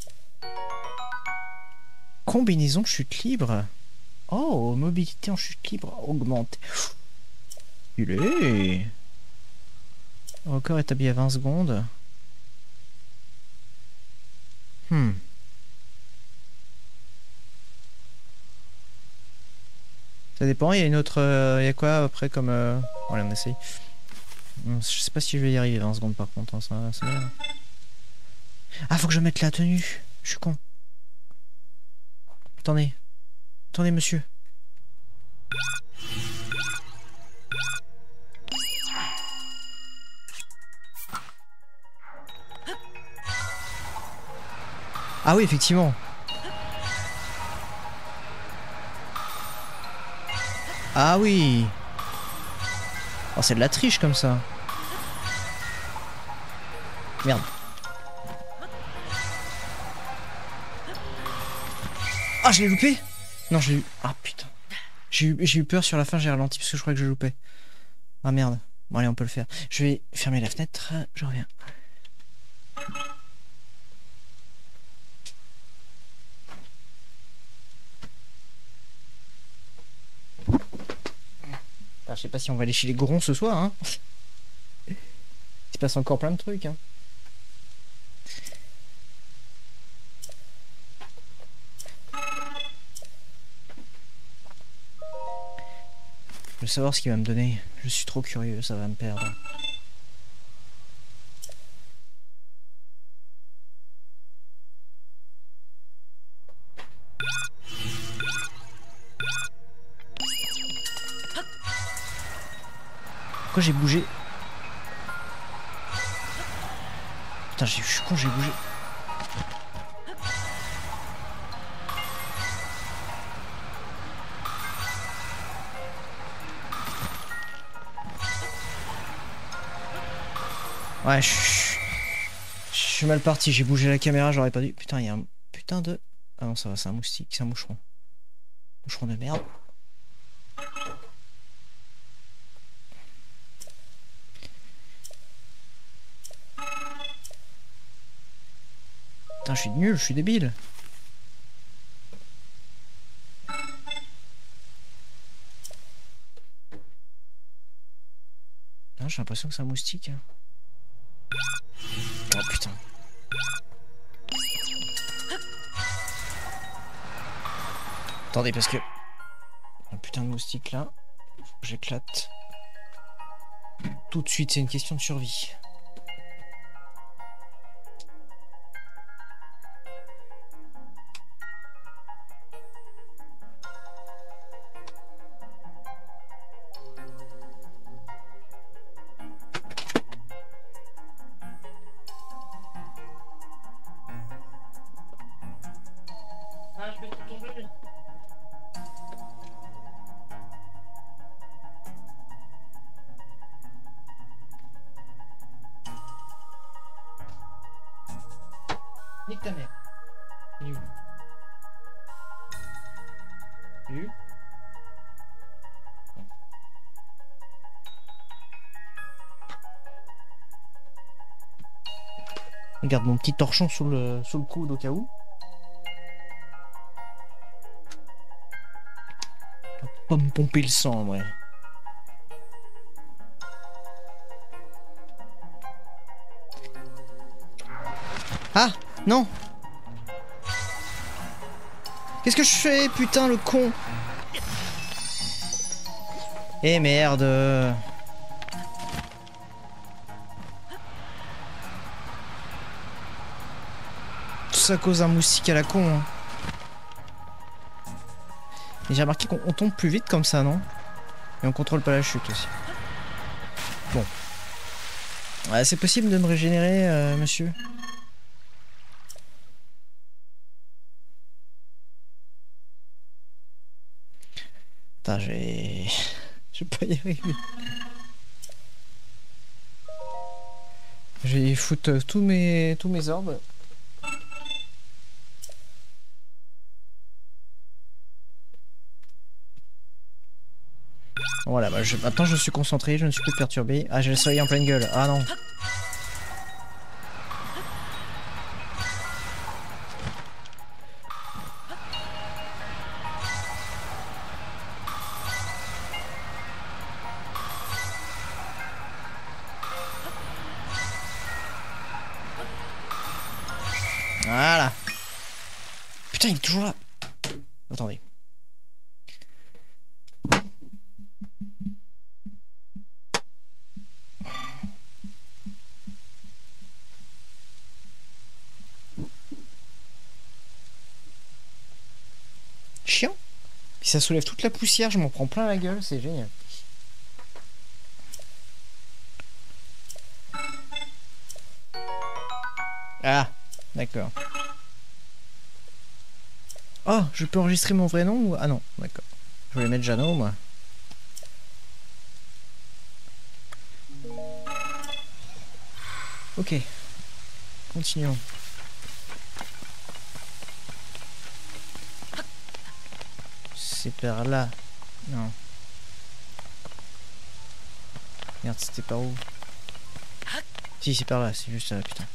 Combinaison chute libre. Oh, mobilité en chute libre augmentée. Il est. Record établi à 20 secondes. Ça dépend, il y a une autre... il y a quoi après comme... Allez, on essaye. Je sais pas si je vais y arriver 20 secondes par contre, hein, ça m'énerve. Ah, faut que je mette la tenue. Je suis con. Attendez. Attendez, monsieur. Ah oui, effectivement. Ah oui. Oh, c'est de la triche comme ça. Merde. Ah, je l'ai loupé. Non, je l'ai eu. Ah, putain. J'ai eu peur sur la fin, j'ai ralenti parce que je croyais que je loupais. Ah, merde. Bon, allez, on peut le faire. Je vais fermer la fenêtre. Je reviens. Ah, je sais pas si on va aller chez les Gorons ce soir, hein. Il se passe encore plein de trucs, hein. Je veux savoir ce qu'il va me donner. Je suis trop curieux, ça va me perdre. Pourquoi j'ai bougé? Putain, je suis con, j'ai bougé. Ouais, je suis mal parti, j'ai bougé la caméra, j'aurais pas dû. Putain, il y a un putain de... Ah non, ça va, c'est un moustique, c'est un moucheron. Moucheron de merde. Putain, je suis nul, je suis débile. J'ai l'impression que c'est un moustique. Hein. Oh putain. Attendez, parce que... Un putain de moustique là. Faut que j'éclate. Tout de suite, c'est une question de survie. Nique ta mère. Il est où? Il est où? Regarde mon petit torchon sous le coude au cas où. Pas me pomper le sang, ouais. Ah non. Qu'est-ce que je fais, putain, le con? Eh merde. Tout ça cause un moustique à la con. Hein. Et j'ai remarqué qu'on tombe plus vite comme ça, non? Et on contrôle pas la chute aussi. Bon. Ouais, c'est possible de me régénérer, monsieur? Putain, je vais pas y arriver. Je vais foutre tous mes orbes. Voilà, bah maintenant je suis concentré, je ne suis plus perturbé. Ah, j'ai le soleil en pleine gueule. Ah non. Voilà. Putain, il est toujours là. Attendez. Chiant. Puis ça soulève toute la poussière, je m'en prends plein la gueule, c'est génial. Ah, d'accord. Oh, je peux enregistrer mon vrai nom ou... Ah non, d'accord. Je voulais mettre Jeannot, moi. Ok. Continuons. C'est par là. Non. Merde, c'était par où? Si, c'est par là, c'est juste ça, putain.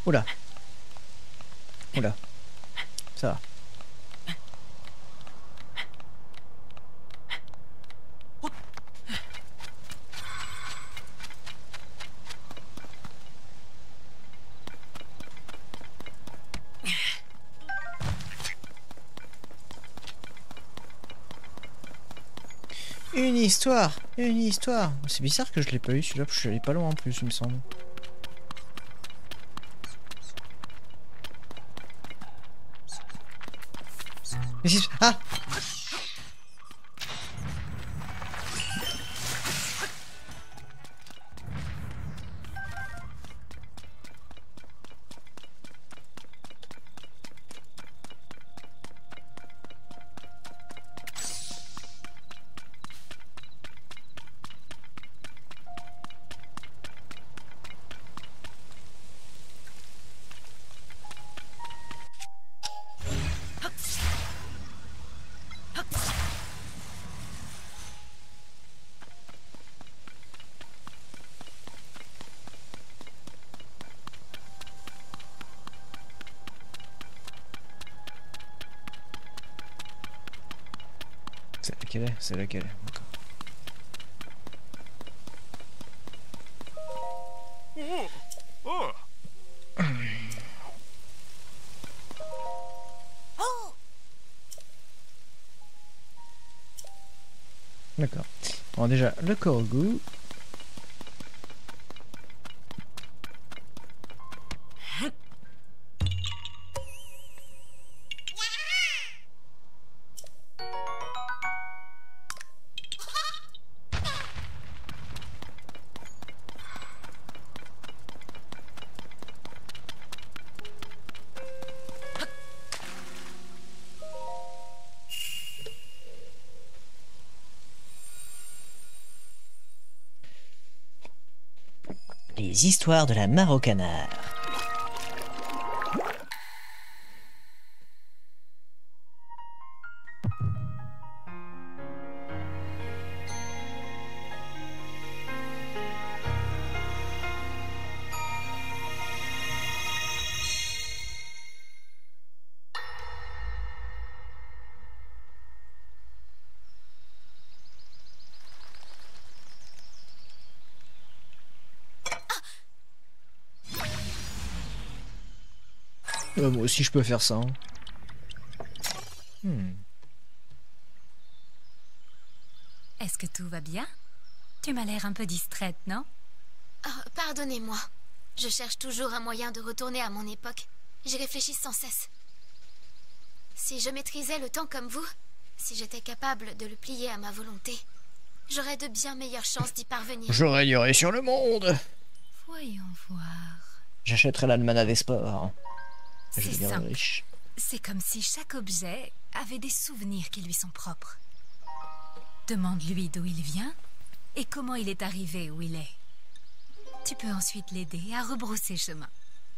Oula. Oula. Ça va. Une histoire, une histoire. C'est bizarre que je l'ai pas eu celui-là, parce que je suis allé pas loin en plus, il me semble. Mais si... Ah! C'est laquelle est? C'est laquelle est? D'accord. D'accord. Bon, déjà, le corgou. Les histoires de la mare au canard. Moi aussi je peux faire ça. Hein. Est-ce que tout va bien? Tu m'as l'air un peu distraite, non? Oh, pardonnez-moi. Je cherche toujours un moyen de retourner à mon époque. J'y réfléchis sans cesse. Si je maîtrisais le temps comme vous, si j'étais capable de le plier à ma volonté, j'aurais de bien meilleures chances d'y parvenir. Je régnerai sur le monde. Voyons voir. J'achèterai l'almanach des sports. Je C'est deviendrai simple. riche. C'est comme si chaque objet avait des souvenirs qui lui sont propres. Demande-lui d'où il vient et comment il est arrivé où il est. Tu peux ensuite l'aider à rebrousser chemin.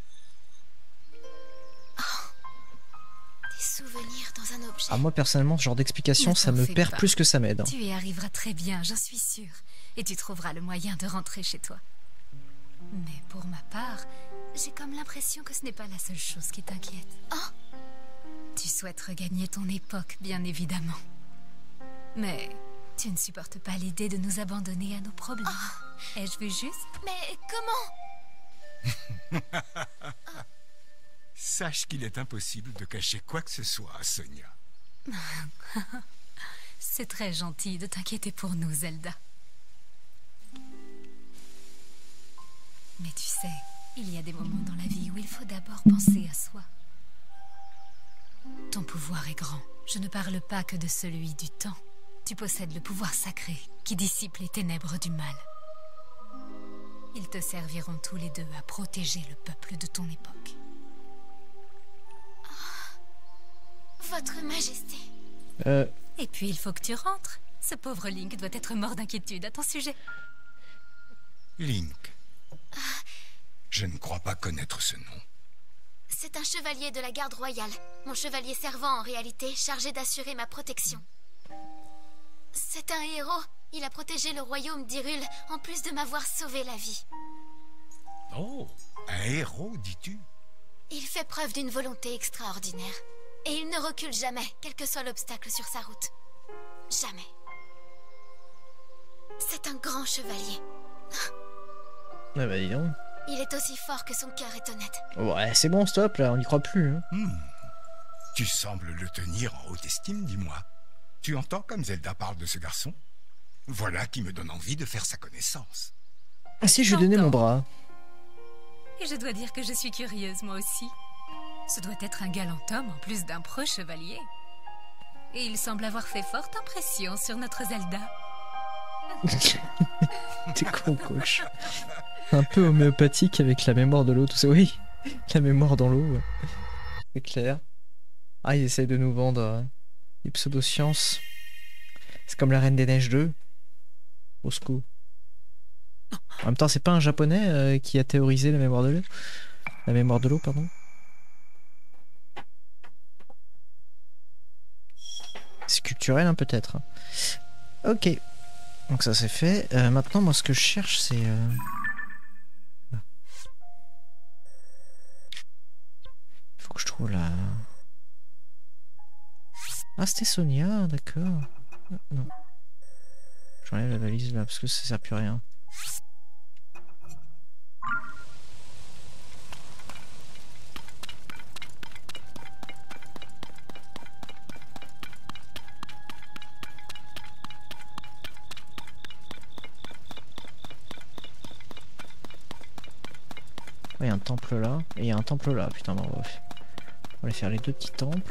Des souvenirs dans un objet. Ah, moi personnellement, ce genre d'explication, Ne ça t'en me fais perd pas. plus que ça m'aide. Hein. Tu y arriveras très bien, j'en suis sûre. Et tu trouveras le moyen de rentrer chez toi. Mais pour ma part, j'ai comme l'impression que ce n'est pas la seule chose qui t'inquiète. Oh. Tu souhaites regagner ton époque, bien évidemment. Mais tu ne supportes pas l'idée de nous abandonner à nos problèmes. Ai-je vu juste? Mais comment? Sache qu'il est impossible de cacher quoi que ce soit à Sonia. C'est très gentil de t'inquiéter pour nous, Zelda. Mais tu sais, il y a des moments dans la vie où il faut d'abord penser à soi. Ton pouvoir est grand. Je ne parle pas que de celui du temps. Tu possèdes le pouvoir sacré qui dissipe les ténèbres du mal. Ils te serviront tous les deux à protéger le peuple de ton époque. Votre Majesté. Et puis il faut que tu rentres. Ce pauvre Link doit être mort d'inquiétude à ton sujet. Link. Je ne crois pas connaître ce nom. C'est un chevalier de la garde royale. Mon chevalier servant en réalité, chargé d'assurer ma protection. C'est un héros. Il a protégé le royaume d'Hyrule, en plus de m'avoir sauvé la vie. Oh, un héros, dis-tu? Il fait preuve d'une volonté extraordinaire. Et il ne recule jamais, quel que soit l'obstacle sur sa route. Jamais. C'est un grand chevalier. Ah bah dis donc. Il est aussi fort que son cœur est honnête. Ouais, c'est bon, stop, là, on n'y croit plus. Hein. Tu sembles le tenir en haute estime, dis-moi. Tu entends comme Zelda parle de ce garçon? Voilà qui me donne envie de faire sa connaissance. Ah si, je lui donnais mon bras. Et je dois dire que je suis curieuse, moi aussi. Ce doit être un galant homme en plus d'un preux chevalier. Et il semble avoir fait forte impression sur notre Zelda. T'es con, coach. Un peu homéopathique avec la mémoire de l'eau, tout ça. Oui, la mémoire dans l'eau. Ouais. C'est clair. Ah, il essaye de nous vendre des pseudosciences. C'est comme la Reine des Neiges 2. Au secours. En même temps, c'est pas un japonais qui a théorisé la mémoire de l'eau. La mémoire de l'eau, pardon. C'est culturel, hein, peut-être. Ok. Donc ça c'est fait. Maintenant, moi, ce que je cherche, c'est... Faut que je trouve la... Ah, c'était Sonia, d'accord. Ah, non. J'enlève la valise là, parce que ça sert plus à rien. Il y a un temple là, et il y a un temple là, putain, non, on va aller faire les deux petits temples.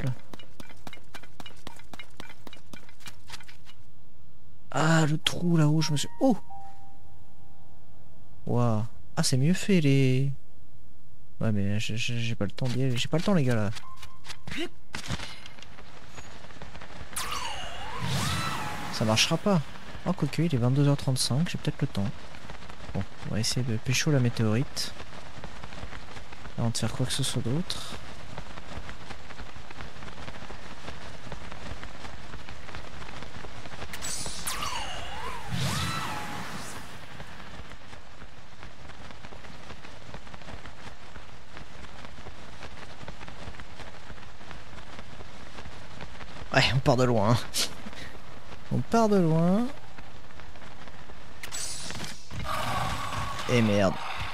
Ah, le trou là-haut, je me suis... Oh! Waouh! Ah, c'est mieux fait, les... Ouais, mais j'ai pas le temps d'y aller, j'ai pas le temps, les gars, là. Ça marchera pas. Oh, quoique, il est 22h35, j'ai peut-être le temps. Bon, on va essayer de pécho la météorite. Avant de faire quoi que ce soit d'autre. Ouais, on part de loin. On part de loin. Et merde.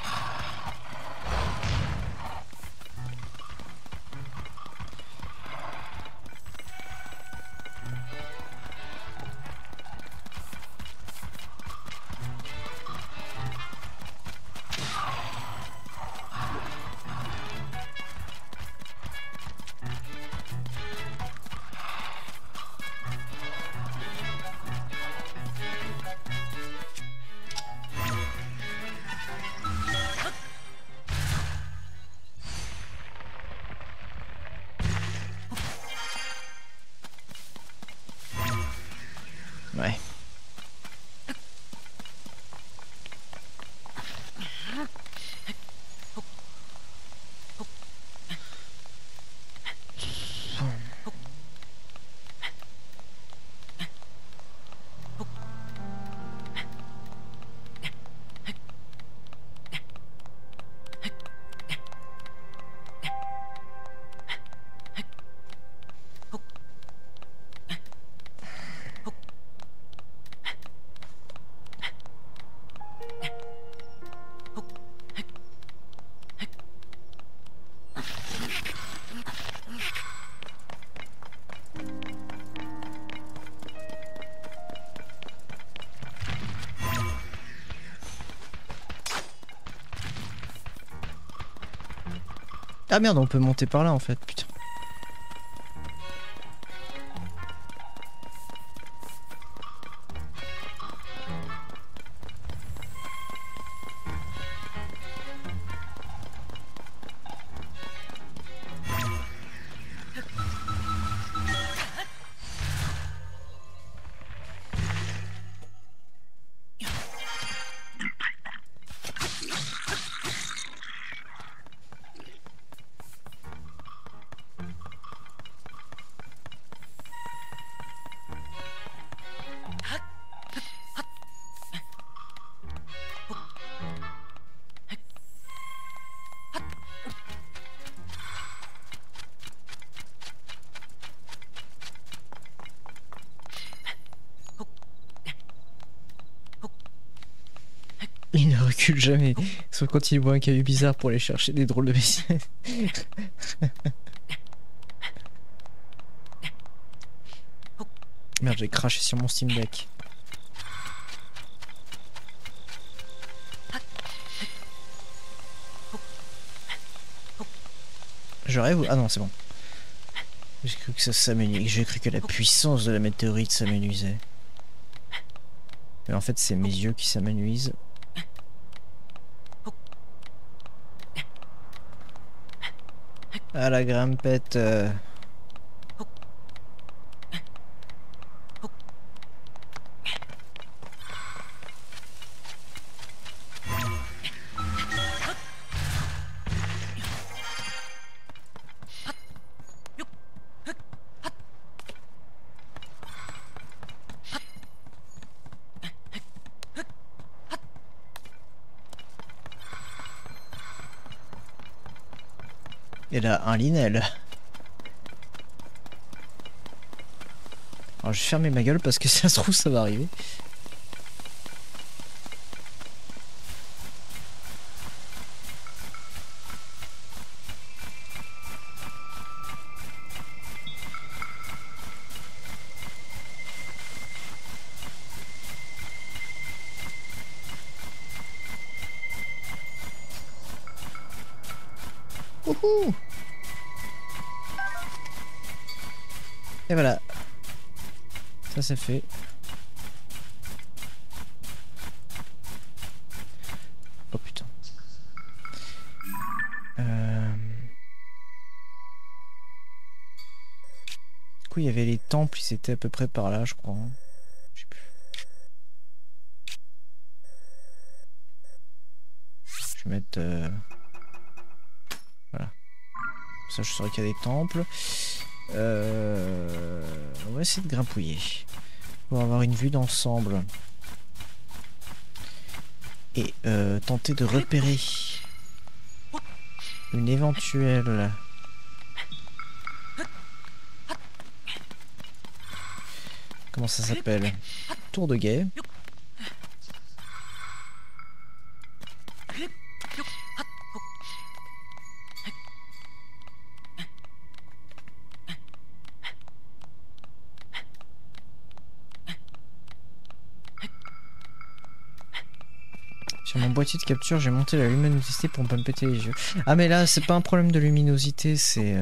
Ouais. Ah merde, on peut monter par là en fait, putain. Il ne recule jamais, sauf quand il voit un caillou bizarre pour aller chercher des drôles de bestioles. Merde, j'ai craché sur mon Steam Deck. Je rêve ou... Ah non, c'est bon. J'ai cru que ça s'amenuisait. J'ai cru que la puissance de la météorite s'amenuisait. Mais en fait, c'est mes yeux qui s'amenuisent. Ah la grimpette. Et là, un linel. Alors je vais fermer ma gueule parce que si ça se trouve ça va arriver. Wouhou! Et voilà. Ça c'est fait. Oh putain. Du coup il y avait les temples, ils étaient à peu près par là je crois. Je sais plus. Je vais mettre... Voilà. Ça je saurais qu'il y a des temples. On va essayer de grimpouiller pour avoir une vue d'ensemble et tenter de repérer une éventuelle comment ça s'appelle, tour de guet. Sur mon boîtier de capture, j'ai monté la luminosité pour ne pas me péter les yeux. Ah mais là, c'est pas un problème de luminosité, c'est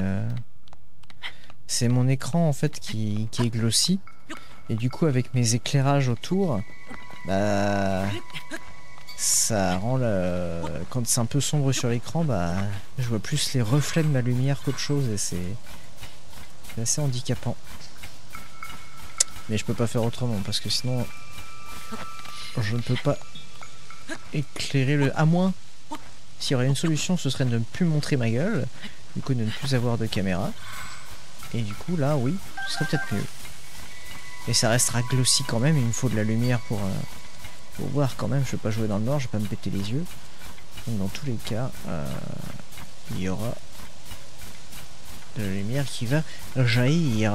mon écran en fait qui est glossy. Et du coup, avec mes éclairages autour, bah ça rend quand c'est un peu sombre sur l'écran, bah je vois plus les reflets de ma lumière qu'autre chose et c'est assez handicapant. Mais je peux pas faire autrement parce que sinon je ne peux pas éclairer le... À moins, s'il y aurait une solution, ce serait de ne plus montrer ma gueule, du coup de ne plus avoir de caméra. Et du coup là, oui, ce serait peut-être mieux. Et ça restera glossy quand même, il me faut de la lumière pour voir quand même, je vais pas jouer dans le noir, je vais pas me péter les yeux. Donc dans tous les cas, il y aura de la lumière qui va jaillir.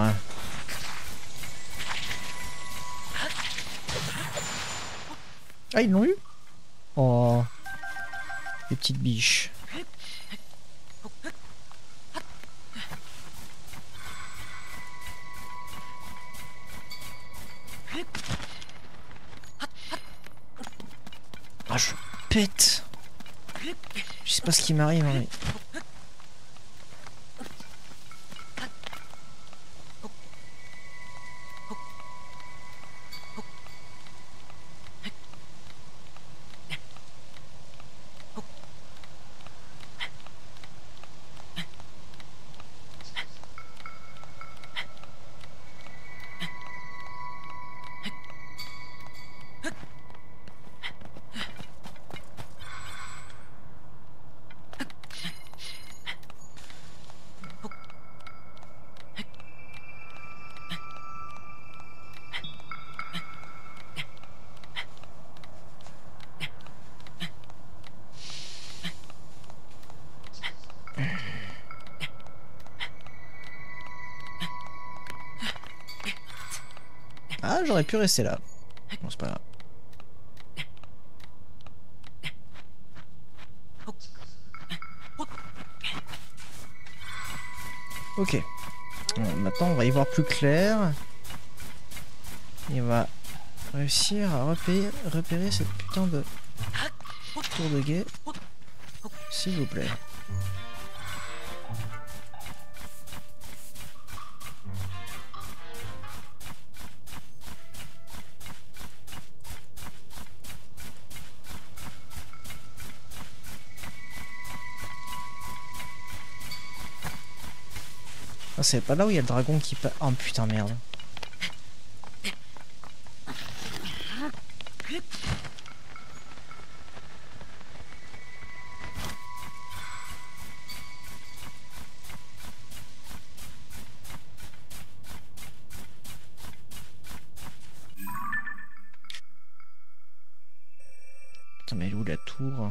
Ah, ils l'ont eu? Oh, les petites biches. Ah, je pète. Je sais pas ce qui m'arrive, hein, mais... Ah, j'aurais pu rester là. Bon, c'est pas grave. Ok. Maintenant, on va y voir plus clair. Et on va réussir à repérer cette putain de tour de guet. S'il vous plaît. Ah, c'est pas là où il y a le dragon qui passe. Oh putain, merde. Putain, mais elle est où la tour?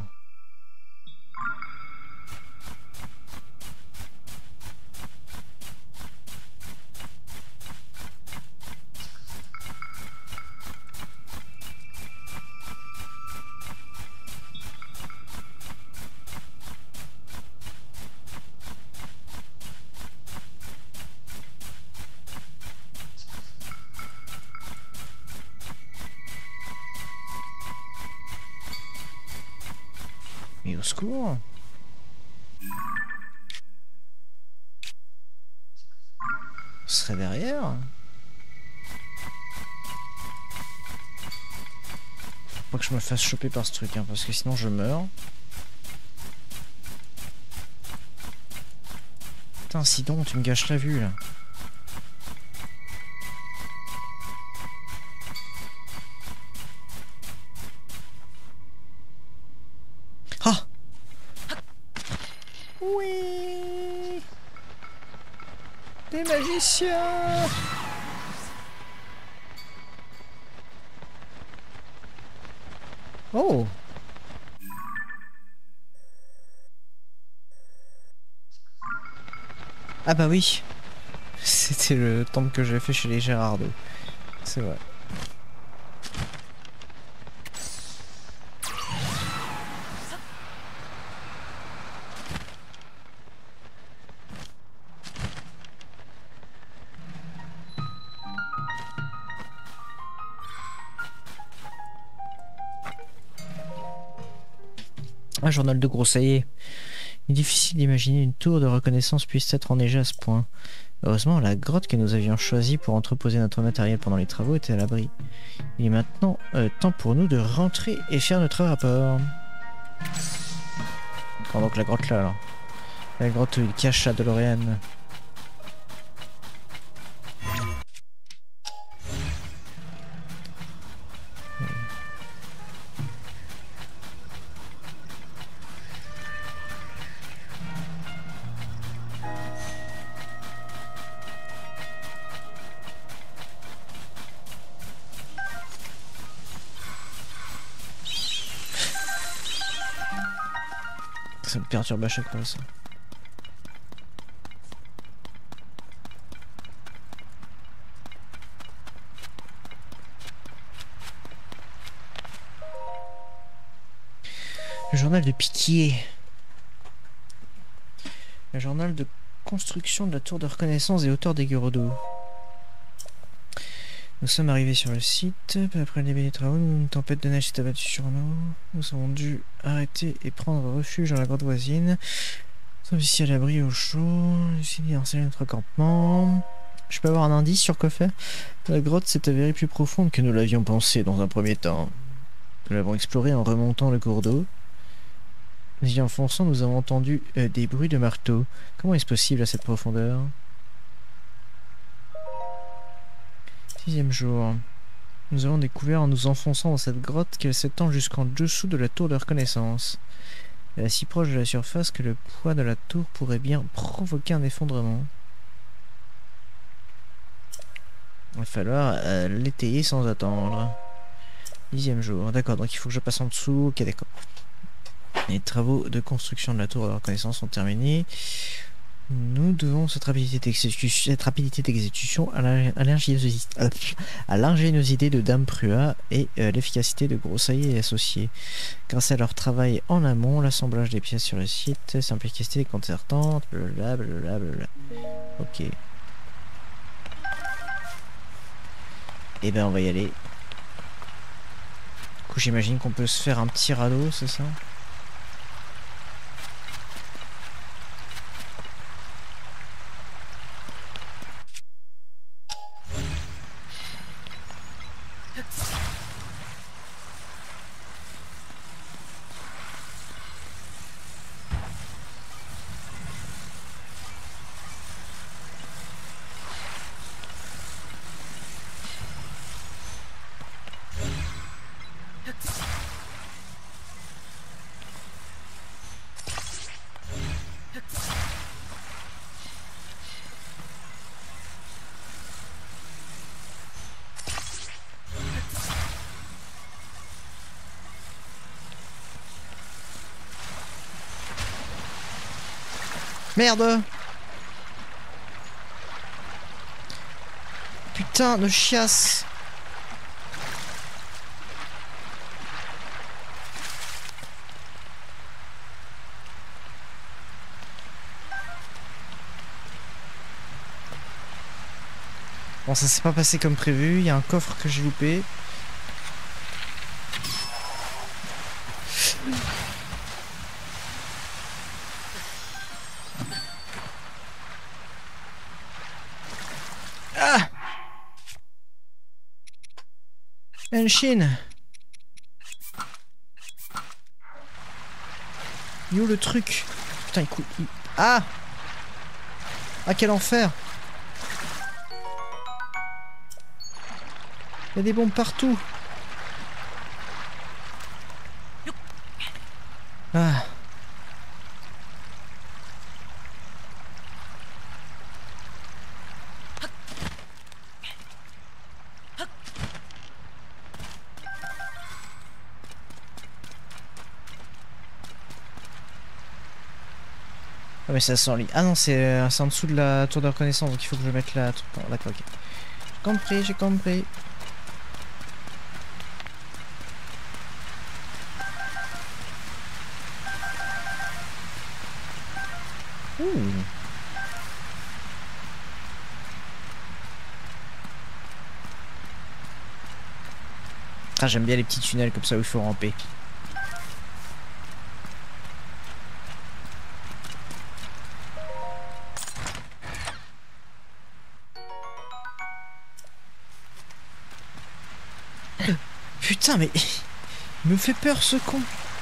Mais au secours! Ce serait derrière? Faut pas que je me fasse choper par ce truc, hein, parce que sinon je meurs. Putain, si donc, tu me gâches la vue là. Ah! Oui! Des magiciens! Oh! Ah bah oui! C'était le temple que j'ai fait chez les Gérardo. C'est vrai. Un journal de Groseillier. Il est difficile d'imaginer une tour de reconnaissance puisse être enneigée à ce point. Heureusement, la grotte que nous avions choisie pour entreposer notre matériel pendant les travaux était à l'abri. Il est maintenant temps pour nous de rentrer et faire notre rapport. Quand donc la grotte là alors. La grotte où il cache la DeLorean. Ça me perturbe à chaque fois ça. Le journal de Piquier. Le journal de construction de la tour de reconnaissance des hauteurs des Gurodo. Nous sommes arrivés sur le site. Peu après le début des travaux, une tempête de neige s'est abattue sur nous. Nous avons dû arrêter et prendre refuge dans la grotte voisine. Nous sommes ici à l'abri au chaud. Ici, installer notre campement. Je peux avoir un indice sur quoi faire? La grotte s'est avérée plus profonde que nous l'avions pensé dans un premier temps. Nous l'avons explorée en remontant le cours d'eau. Mais y enfonçant, nous avons entendu des bruits de marteau. Comment est-ce possible à cette profondeur? 6e jour. Nous avons découvert en nous enfonçant dans cette grotte qu'elle s'étend jusqu'en dessous de la tour de reconnaissance. Elle est si proche de la surface que le poids de la tour pourrait bien provoquer un effondrement. Il va falloir l'étayer sans attendre. 10e jour. D'accord, donc il faut que je passe en dessous. Ok, d'accord. Les travaux de construction de la tour de reconnaissance sont terminés. Nous devons cette rapidité d'exécution à l'ingéniosité de Dame Prua et l'efficacité de Grossailles et associés. Grâce à leur travail en amont, l'assemblage des pièces sur le site, simplicité déconcertante, blablabla. Ok. Et ben on va y aller. Du coup j'imagine qu'on peut se faire un petit radeau, c'est ça? Merde! Putain de chiasse! Bon, ça s'est pas passé comme prévu, il y a un coffre que j'ai loupé. Ah! Henshin! Yo le truc! Putain, il coule. Ah! Ah, quel enfer! Il y a des bombes partout! Ah! Ah mais ça sent lit. Ah non, c'est en dessous de la tour de reconnaissance, donc il faut que je mette la tour. D'accord, ok. J'ai compris, j'ai compris. Ouh. Ah, j'aime bien les petits tunnels comme ça où il faut ramper. Putain, mais il me fait peur ce con.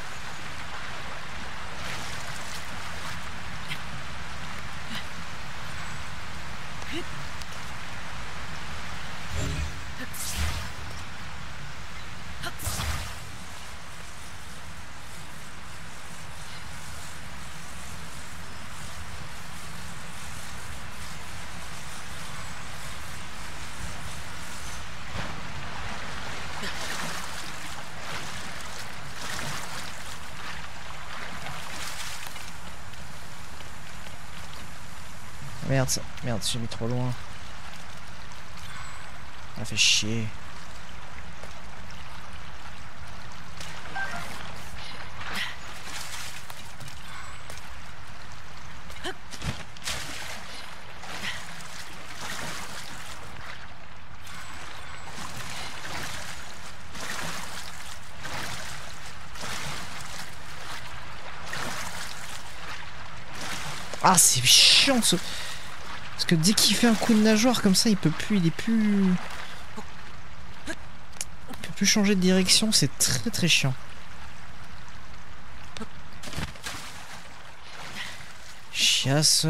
Merde, ça. Merde, j'ai mis trop loin. Ça fait chier. Ah, c'est chiant ce... Parce que dès qu'il fait un coup de nageoire comme ça, il peut plus, il peut plus changer de direction, c'est très très chiant. Chiasse.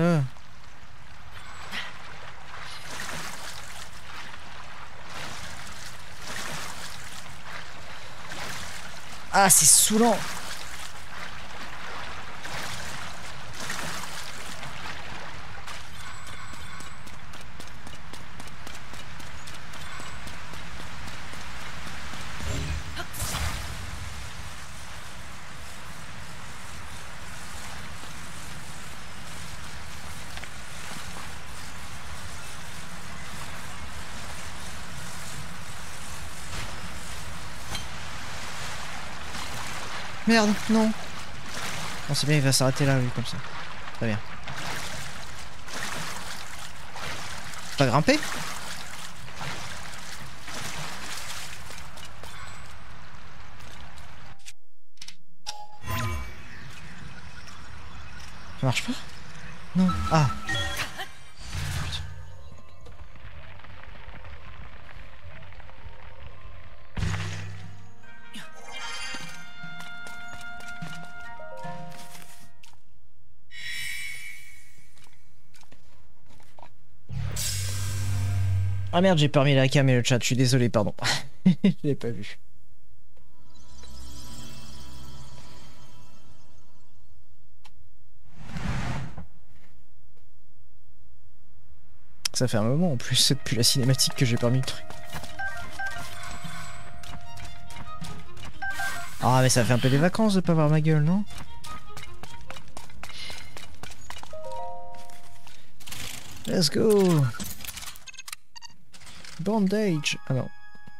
Ah, c'est saoulant. Merde, non. Non, c'est bien, il va s'arrêter là, lui, comme ça. Très bien. Pas grimper? Ça marche pas? Non. Ah. Ah merde, j'ai pas remis la cam et le chat, je suis désolé, pardon. Je l'ai pas vu. Ça fait un moment en plus, c'est depuis la cinématique que j'ai pas remis le truc. Ah mais ça fait un peu des vacances de pas voir ma gueule, non? Let's go! Bandage! Ah non.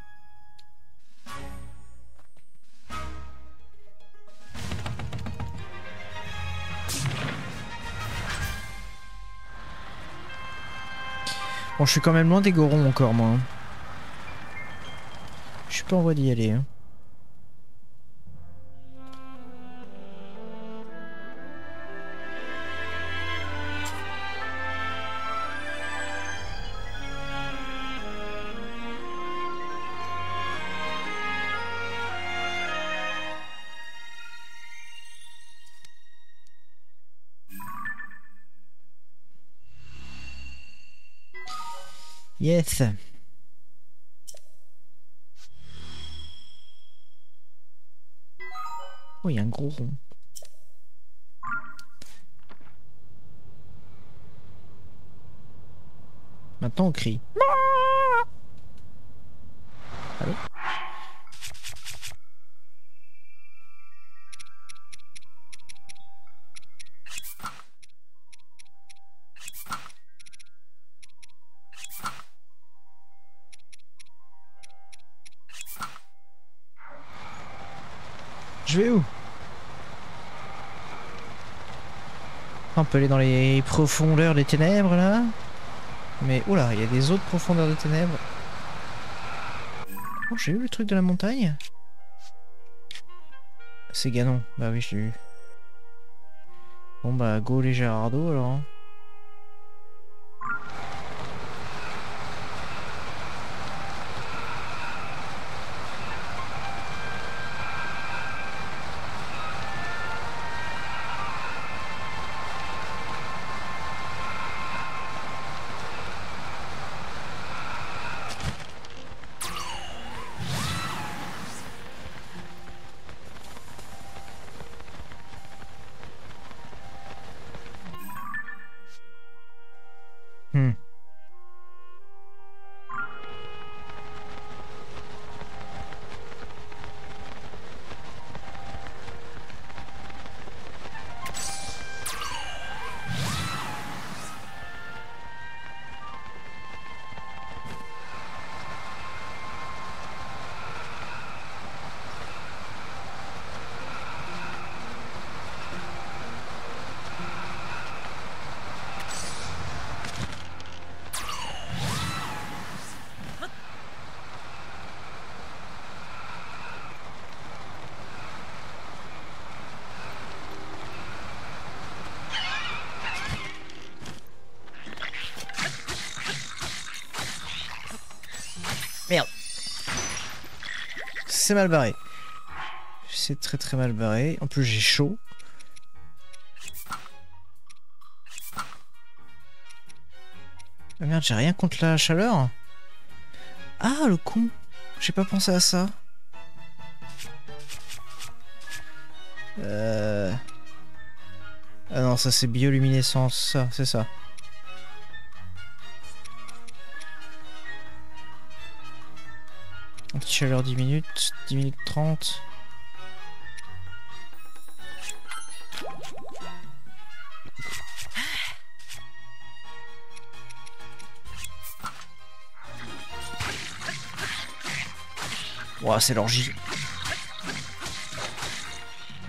Bon, je suis quand même loin des gorons encore, moi. Hein. Je suis pas en voie d'y aller. Hein. Yes. Oh, il y a un gros rond. Maintenant, on crie. Allô? Je vais où? On peut aller dans les profondeurs des ténèbres là. Mais oula, il y a des autres profondeurs des ténèbres. Oh, j'ai eu le truc de la montagne. C'est Ganon. Bah oui, je l'ai eu. Bon bah go les Gérardo alors. Hein. Merde. C'est mal barré. C'est très très mal barré. En plus j'ai chaud. Ah merde, j'ai rien contre la chaleur. Ah le con. J'ai pas pensé à ça. Ah non, ça c'est bioluminescence, ça, c'est ça. Anti-chaleur 10 minutes, 10 minutes 30. Ouah, c'est l'orgie.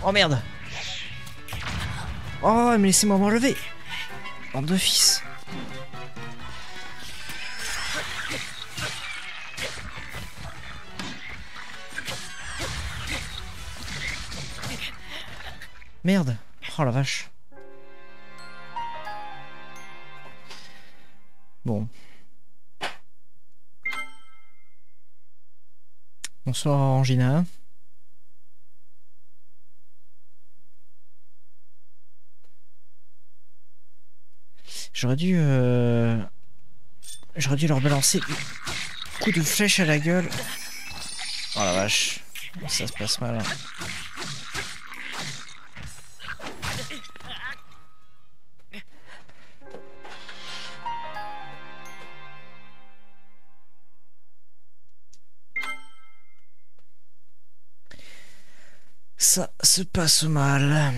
Oh merde. Oh mais laissez-moi me relever. Bande de fils. Merde. Oh la vache. Bon. Bonsoir Angina. J'aurais dû leur balancer un coup de flèche à la gueule. Oh la vache. Ça se passe mal. Hein. Ça se passe mal.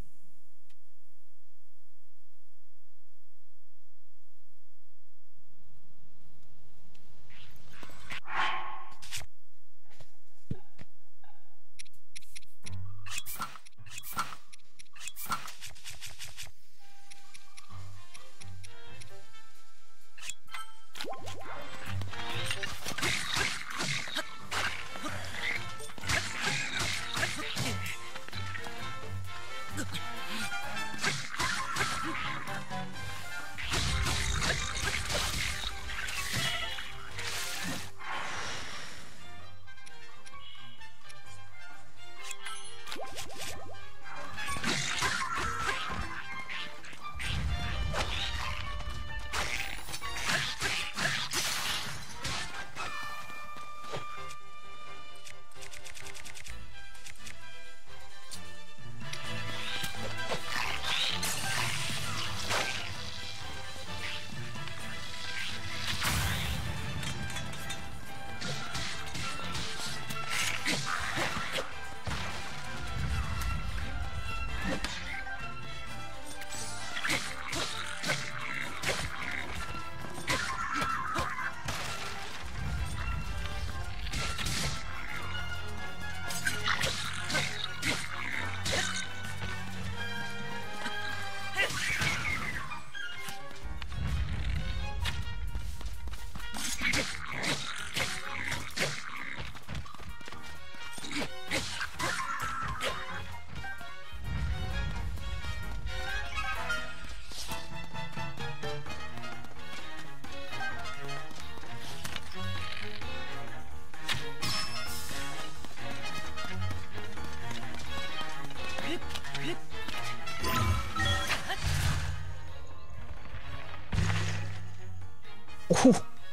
Oh.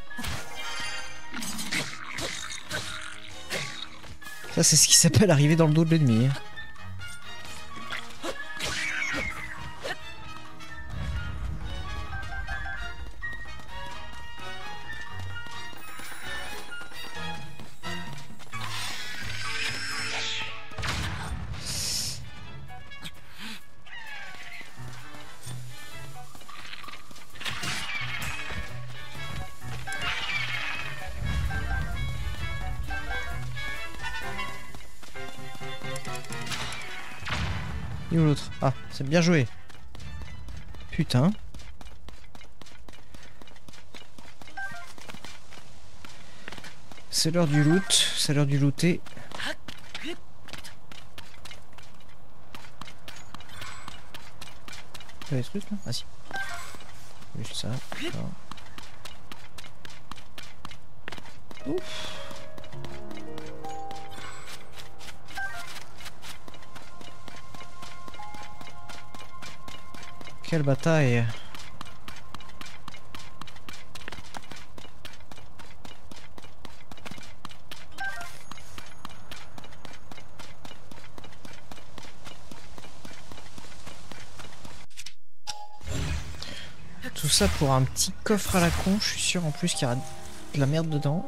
Ça c'est ce qui s'appelle arriver dans le dos de l'ennemi. Et où l'autre? Ah, c'est bien joué. Putain. C'est l'heure du loot, c'est l'heure du looter. Il y a des trucs là? Ah si. Juste ça. Ouf. Quelle bataille! Tout ça pour un petit coffre à la con, je suis sûr en plus qu'il y aura de la merde dedans.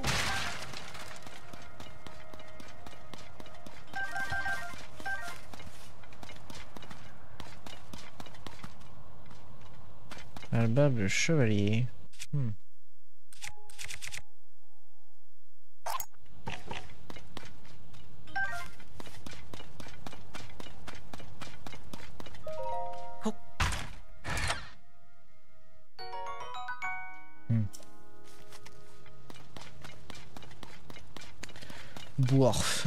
Album de chevalier. Bourf.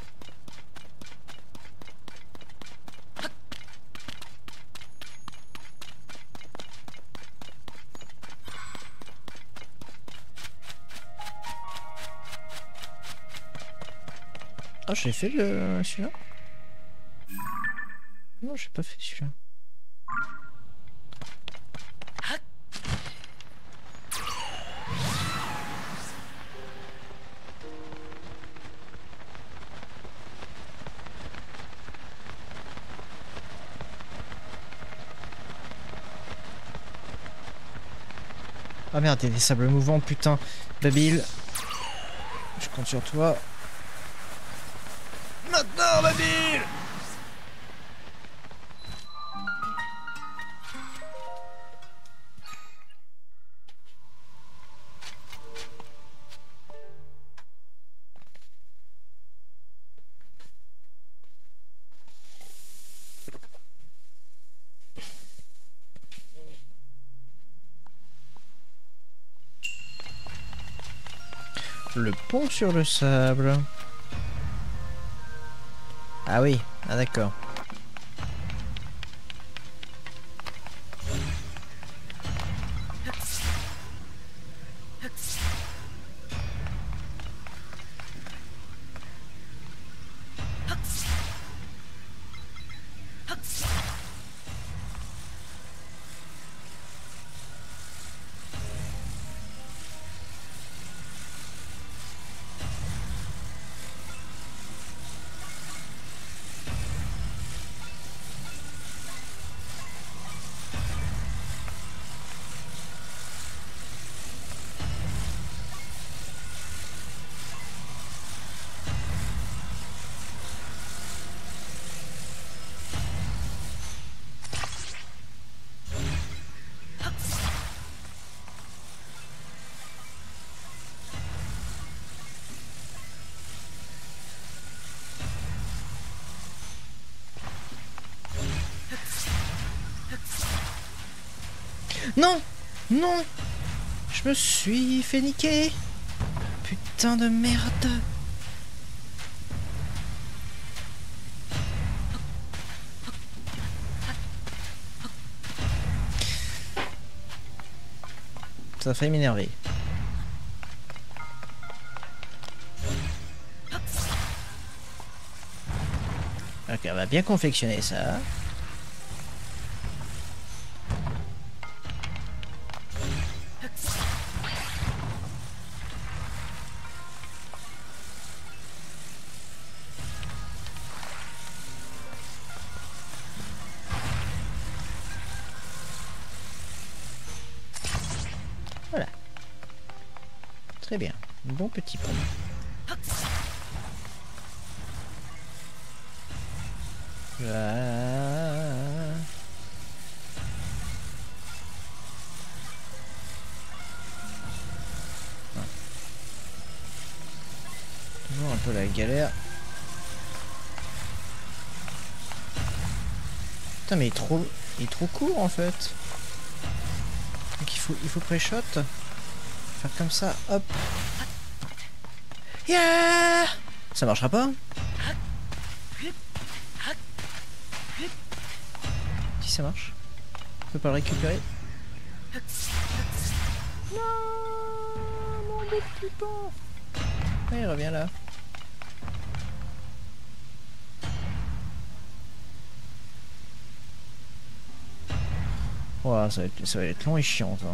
Ah, j'ai fait celui-là? Non, j'ai pas fait celui-là. Ah merde, il y a des sables mouvants, putain. Babil. Je compte sur toi. Maintenant, Babil! Le pont sur le sable. Ah oui, ah d'accord. Non! Non! Je me suis fait niquer! Putain de merde! Ça a failli m'énerver. Ok, on va bien confectionner ça. Voilà. Très bien. Bon petit pont. Toujours un peu la galère. Putain mais il est trop court en fait. Donc il faut pré-shot. Faire comme ça, hop. Yeah! Ça marchera pas. Si ça marche. On peut pas le récupérer. Non, mon beau petit pont. Il revient là. Wow, ça va être long et chiant, ça.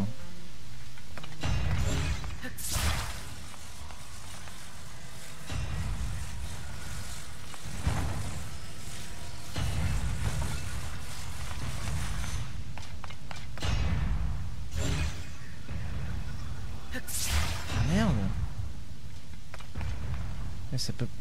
Ah merde. Mais ça peut...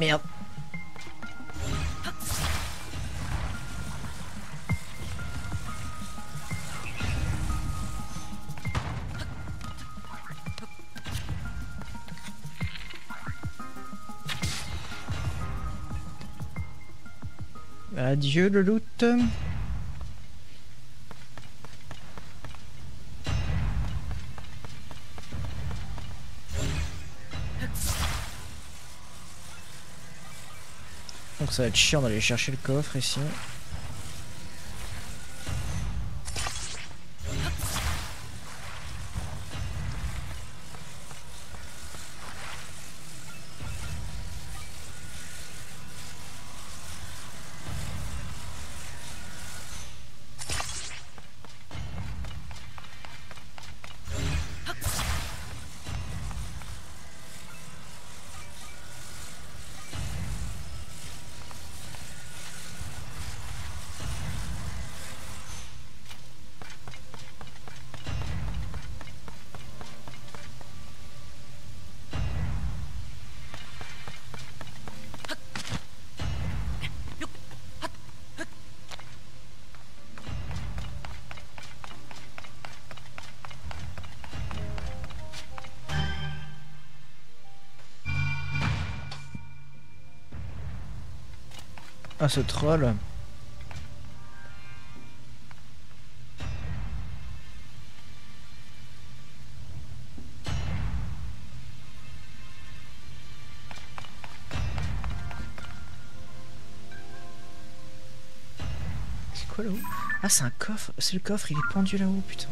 Merde. Adieu le loot. Donc ça va être chiant d'aller chercher le coffre ici. Ah, ce troll. C'est quoi là-haut? Ah, c'est un coffre. C'est le coffre, il est pendu là-haut, putain.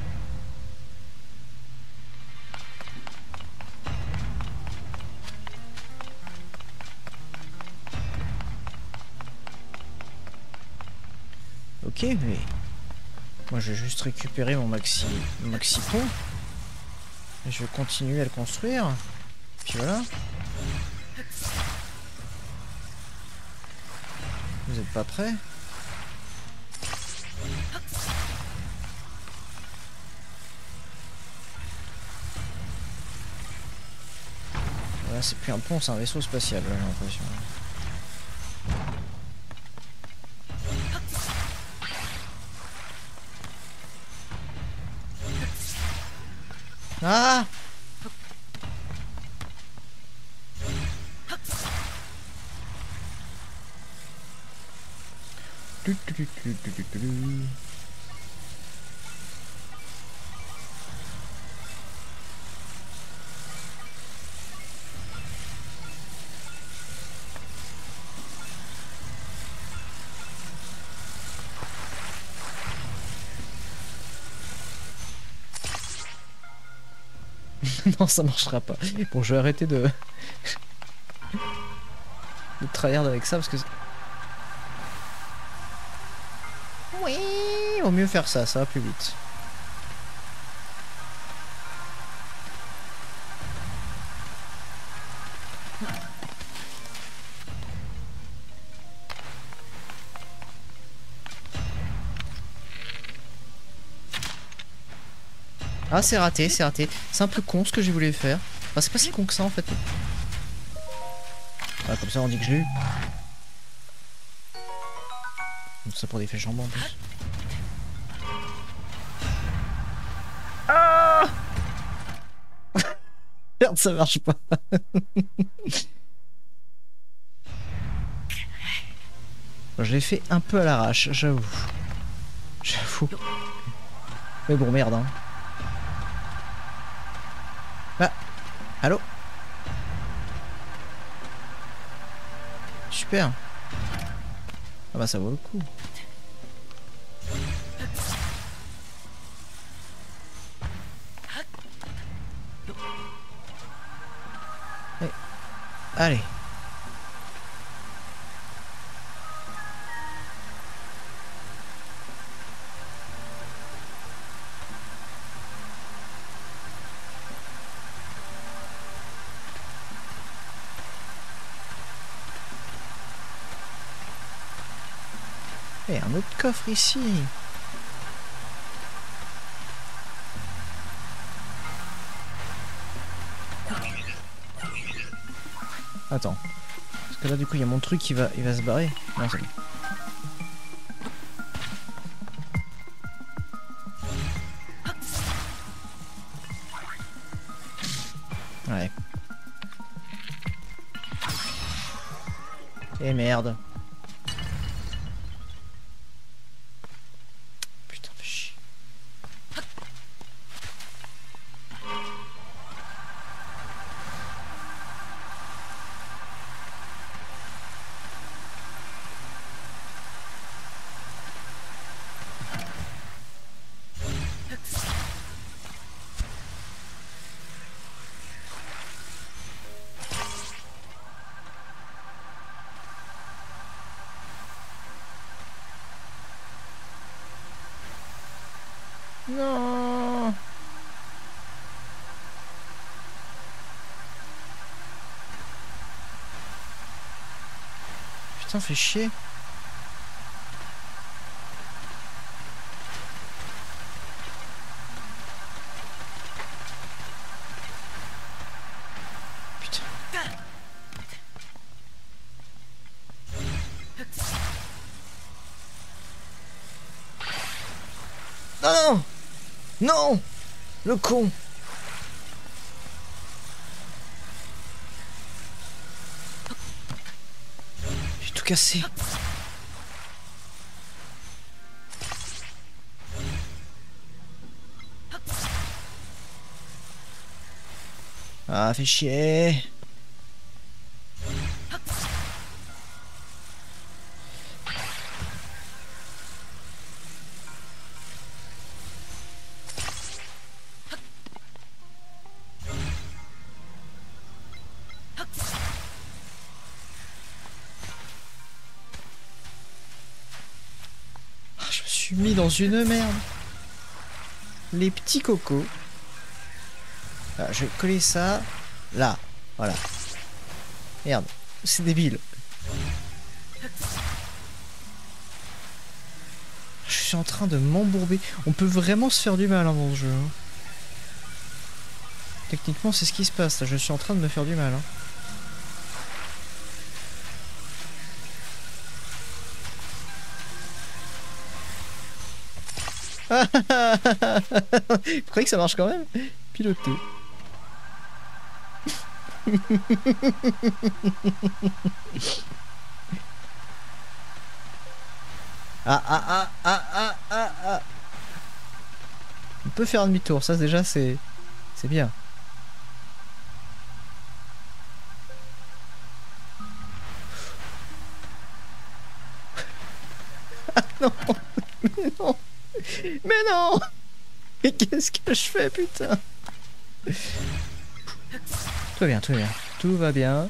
Ok, mais moi je vais juste récupérer mon maxi pont et je vais continuer à le construire. Puis voilà. Vous êtes pas prêts? Voilà, c'est plus un pont, c'est un vaisseau spatial, j'ai l'impression. Ah! Non, ça marchera pas. Bon, je vais arrêter de tryhard avec ça parce que... Oui, vaut mieux faire ça, ça va plus vite. Ah, c'est raté, c'est raté. C'est un peu con ce que j'ai voulu faire. Enfin, c'est pas si con que ça en fait. Ah, comme ça on dit que je l'ai eu. Tout ça pour des flèches en bas en plus. Ah merde, ça marche pas. Je l'ai fait un peu à l'arrache, j'avoue. J'avoue. Mais bon, merde, hein. Ah, allô? Super. Ah bah ça vaut le coup. Allez. Et un autre coffre ici. Attends. que là, du coup, il y a mon truc il va se barrer. Non, c'est bon. Ouais. Et merde. Putain, fais chier. Non. Putain, fais chier. Putain. Non, non. Non! Le con! J'ai tout cassé. Ah, fait chier. Je suis mis dans une merde. Les petits cocos. Ah, je vais coller ça là. Voilà. Merde. C'est débile. Je suis en train de m'embourber. On peut vraiment se faire du mal dans ce jeu. Hein. Techniquement, c'est ce qui se passe. Là. Je suis en train de me faire du mal. Hein. Vous croyez que ça marche quand même? Piloter. Ah. On peut faire un demi-tour, ça déjà c'est bien. Ah non. Mais non. Mais non. Mais qu'est-ce que je fais, putain? Tout va bien, tout va bien. Tout va bien.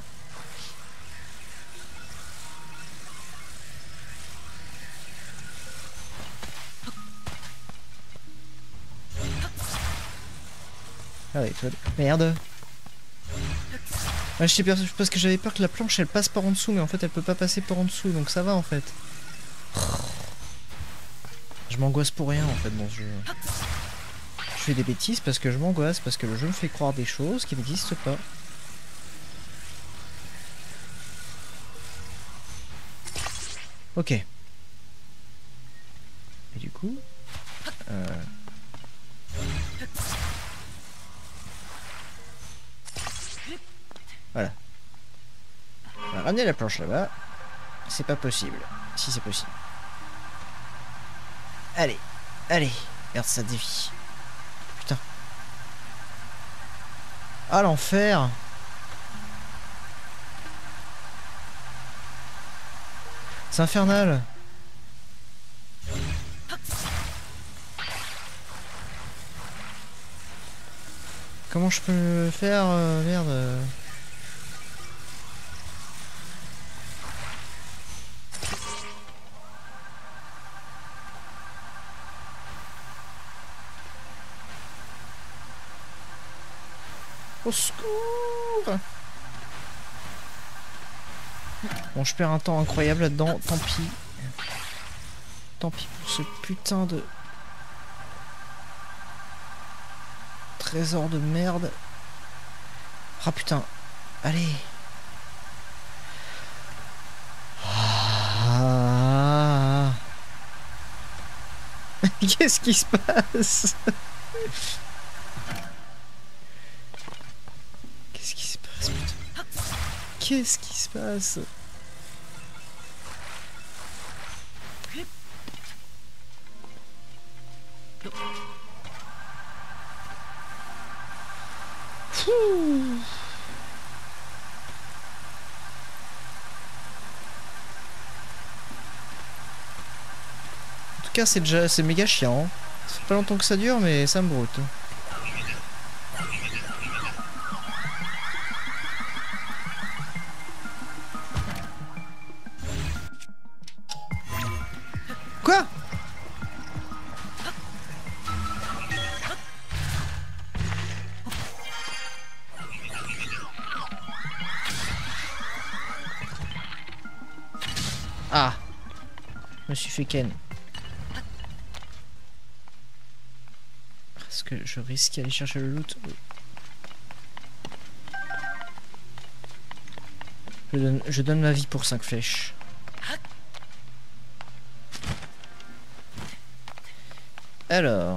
Ah oui, tout va bien. Merde. Ah, je sais pas, parce que j'avais peur que la planche elle passe par en dessous, mais en fait elle peut pas passer par en dessous, donc ça va en fait. Je m'angoisse pour rien en fait dans ce jeu. Je fais des bêtises parce que je m'angoisse, parce que le jeu me fait croire des choses qui n'existent pas. Ok. Et du coup... Voilà. On va ramener la planche là-bas. C'est pas possible. Si c'est possible. Allez. Allez. Regarde ça dévie. Putain. Ah l'enfer. C'est infernal. Comment je peux faire merde. Au secours. Bon, je perds un temps incroyable là-dedans, tant pis. Tant pis pour ce putain de... trésor de merde. Ah putain, allez. Qu'est-ce qui se passe? Qu'est-ce qui se passe, putain? Qu'est-ce qui se passe? Fouh. En tout cas, c'est méga chiant. Ça fait pas longtemps que ça dure, mais ça me broute. Quoi? Ah, je me suis fait ken. Est-ce que je risque d'aller chercher le loot? Je donne ma vie pour 5 flèches. Alors...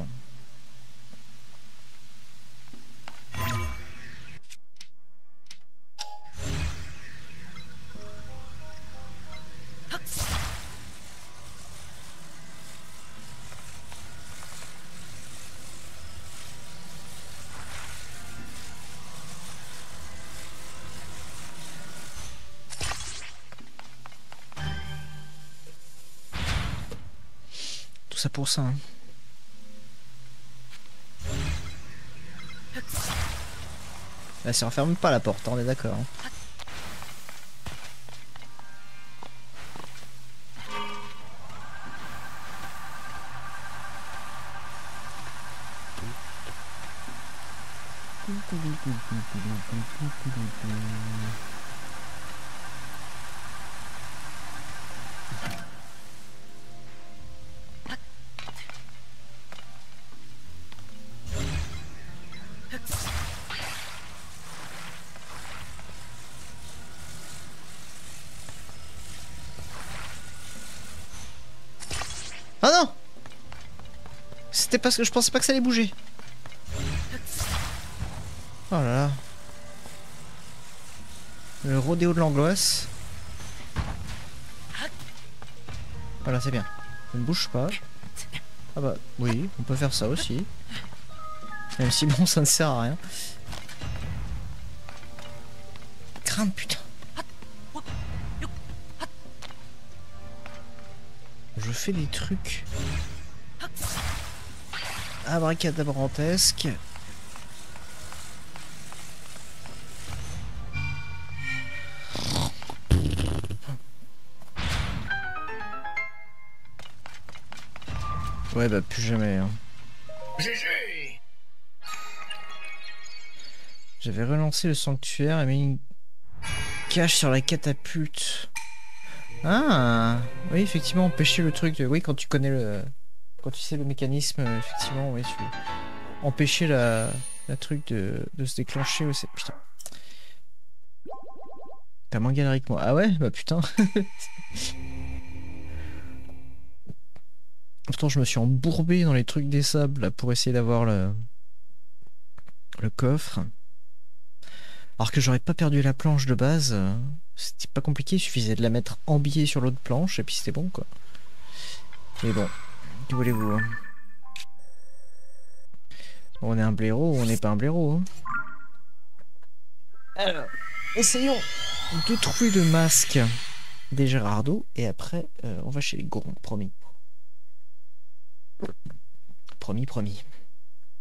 Tout ça pour ça, hein. Là, ça referme pas la porte, hein, on est d'accord. Hein. Ah non! C'était parce que je pensais pas que ça allait bouger. Oh là là. Le rodéo de l'angoisse. Voilà, c'est bien. Je ne bouge pas. Ah bah oui, on peut faire ça aussi. Même si bon, ça ne sert à rien. Crâne, putain. Je fais des trucs abracadabrantesques. Ouais bah plus jamais hein. J'avais relancé le sanctuaire et mis une cache sur la catapulte. Ah oui effectivement empêcher le truc de... Oui quand tu connais le... Quand tu sais le mécanisme effectivement oui tu... Empêcher la truc de se déclencher aussi. Putain. T'as moins galéré que moi. Ah ouais bah putain. Pourtant je me suis embourbé dans les trucs des sables là, pour essayer d'avoir le coffre. Alors que j'aurais pas perdu la planche de base. C'était pas compliqué, il suffisait de la mettre en biais sur l'autre planche et puis c'était bon quoi. Mais bon, que voulez-vous hein. On est un blaireau ou on n'est pas un blaireau hein. Alors, essayons de trouver le masque des Gérardo et après on va chez les Gorons, promis. Promis, promis.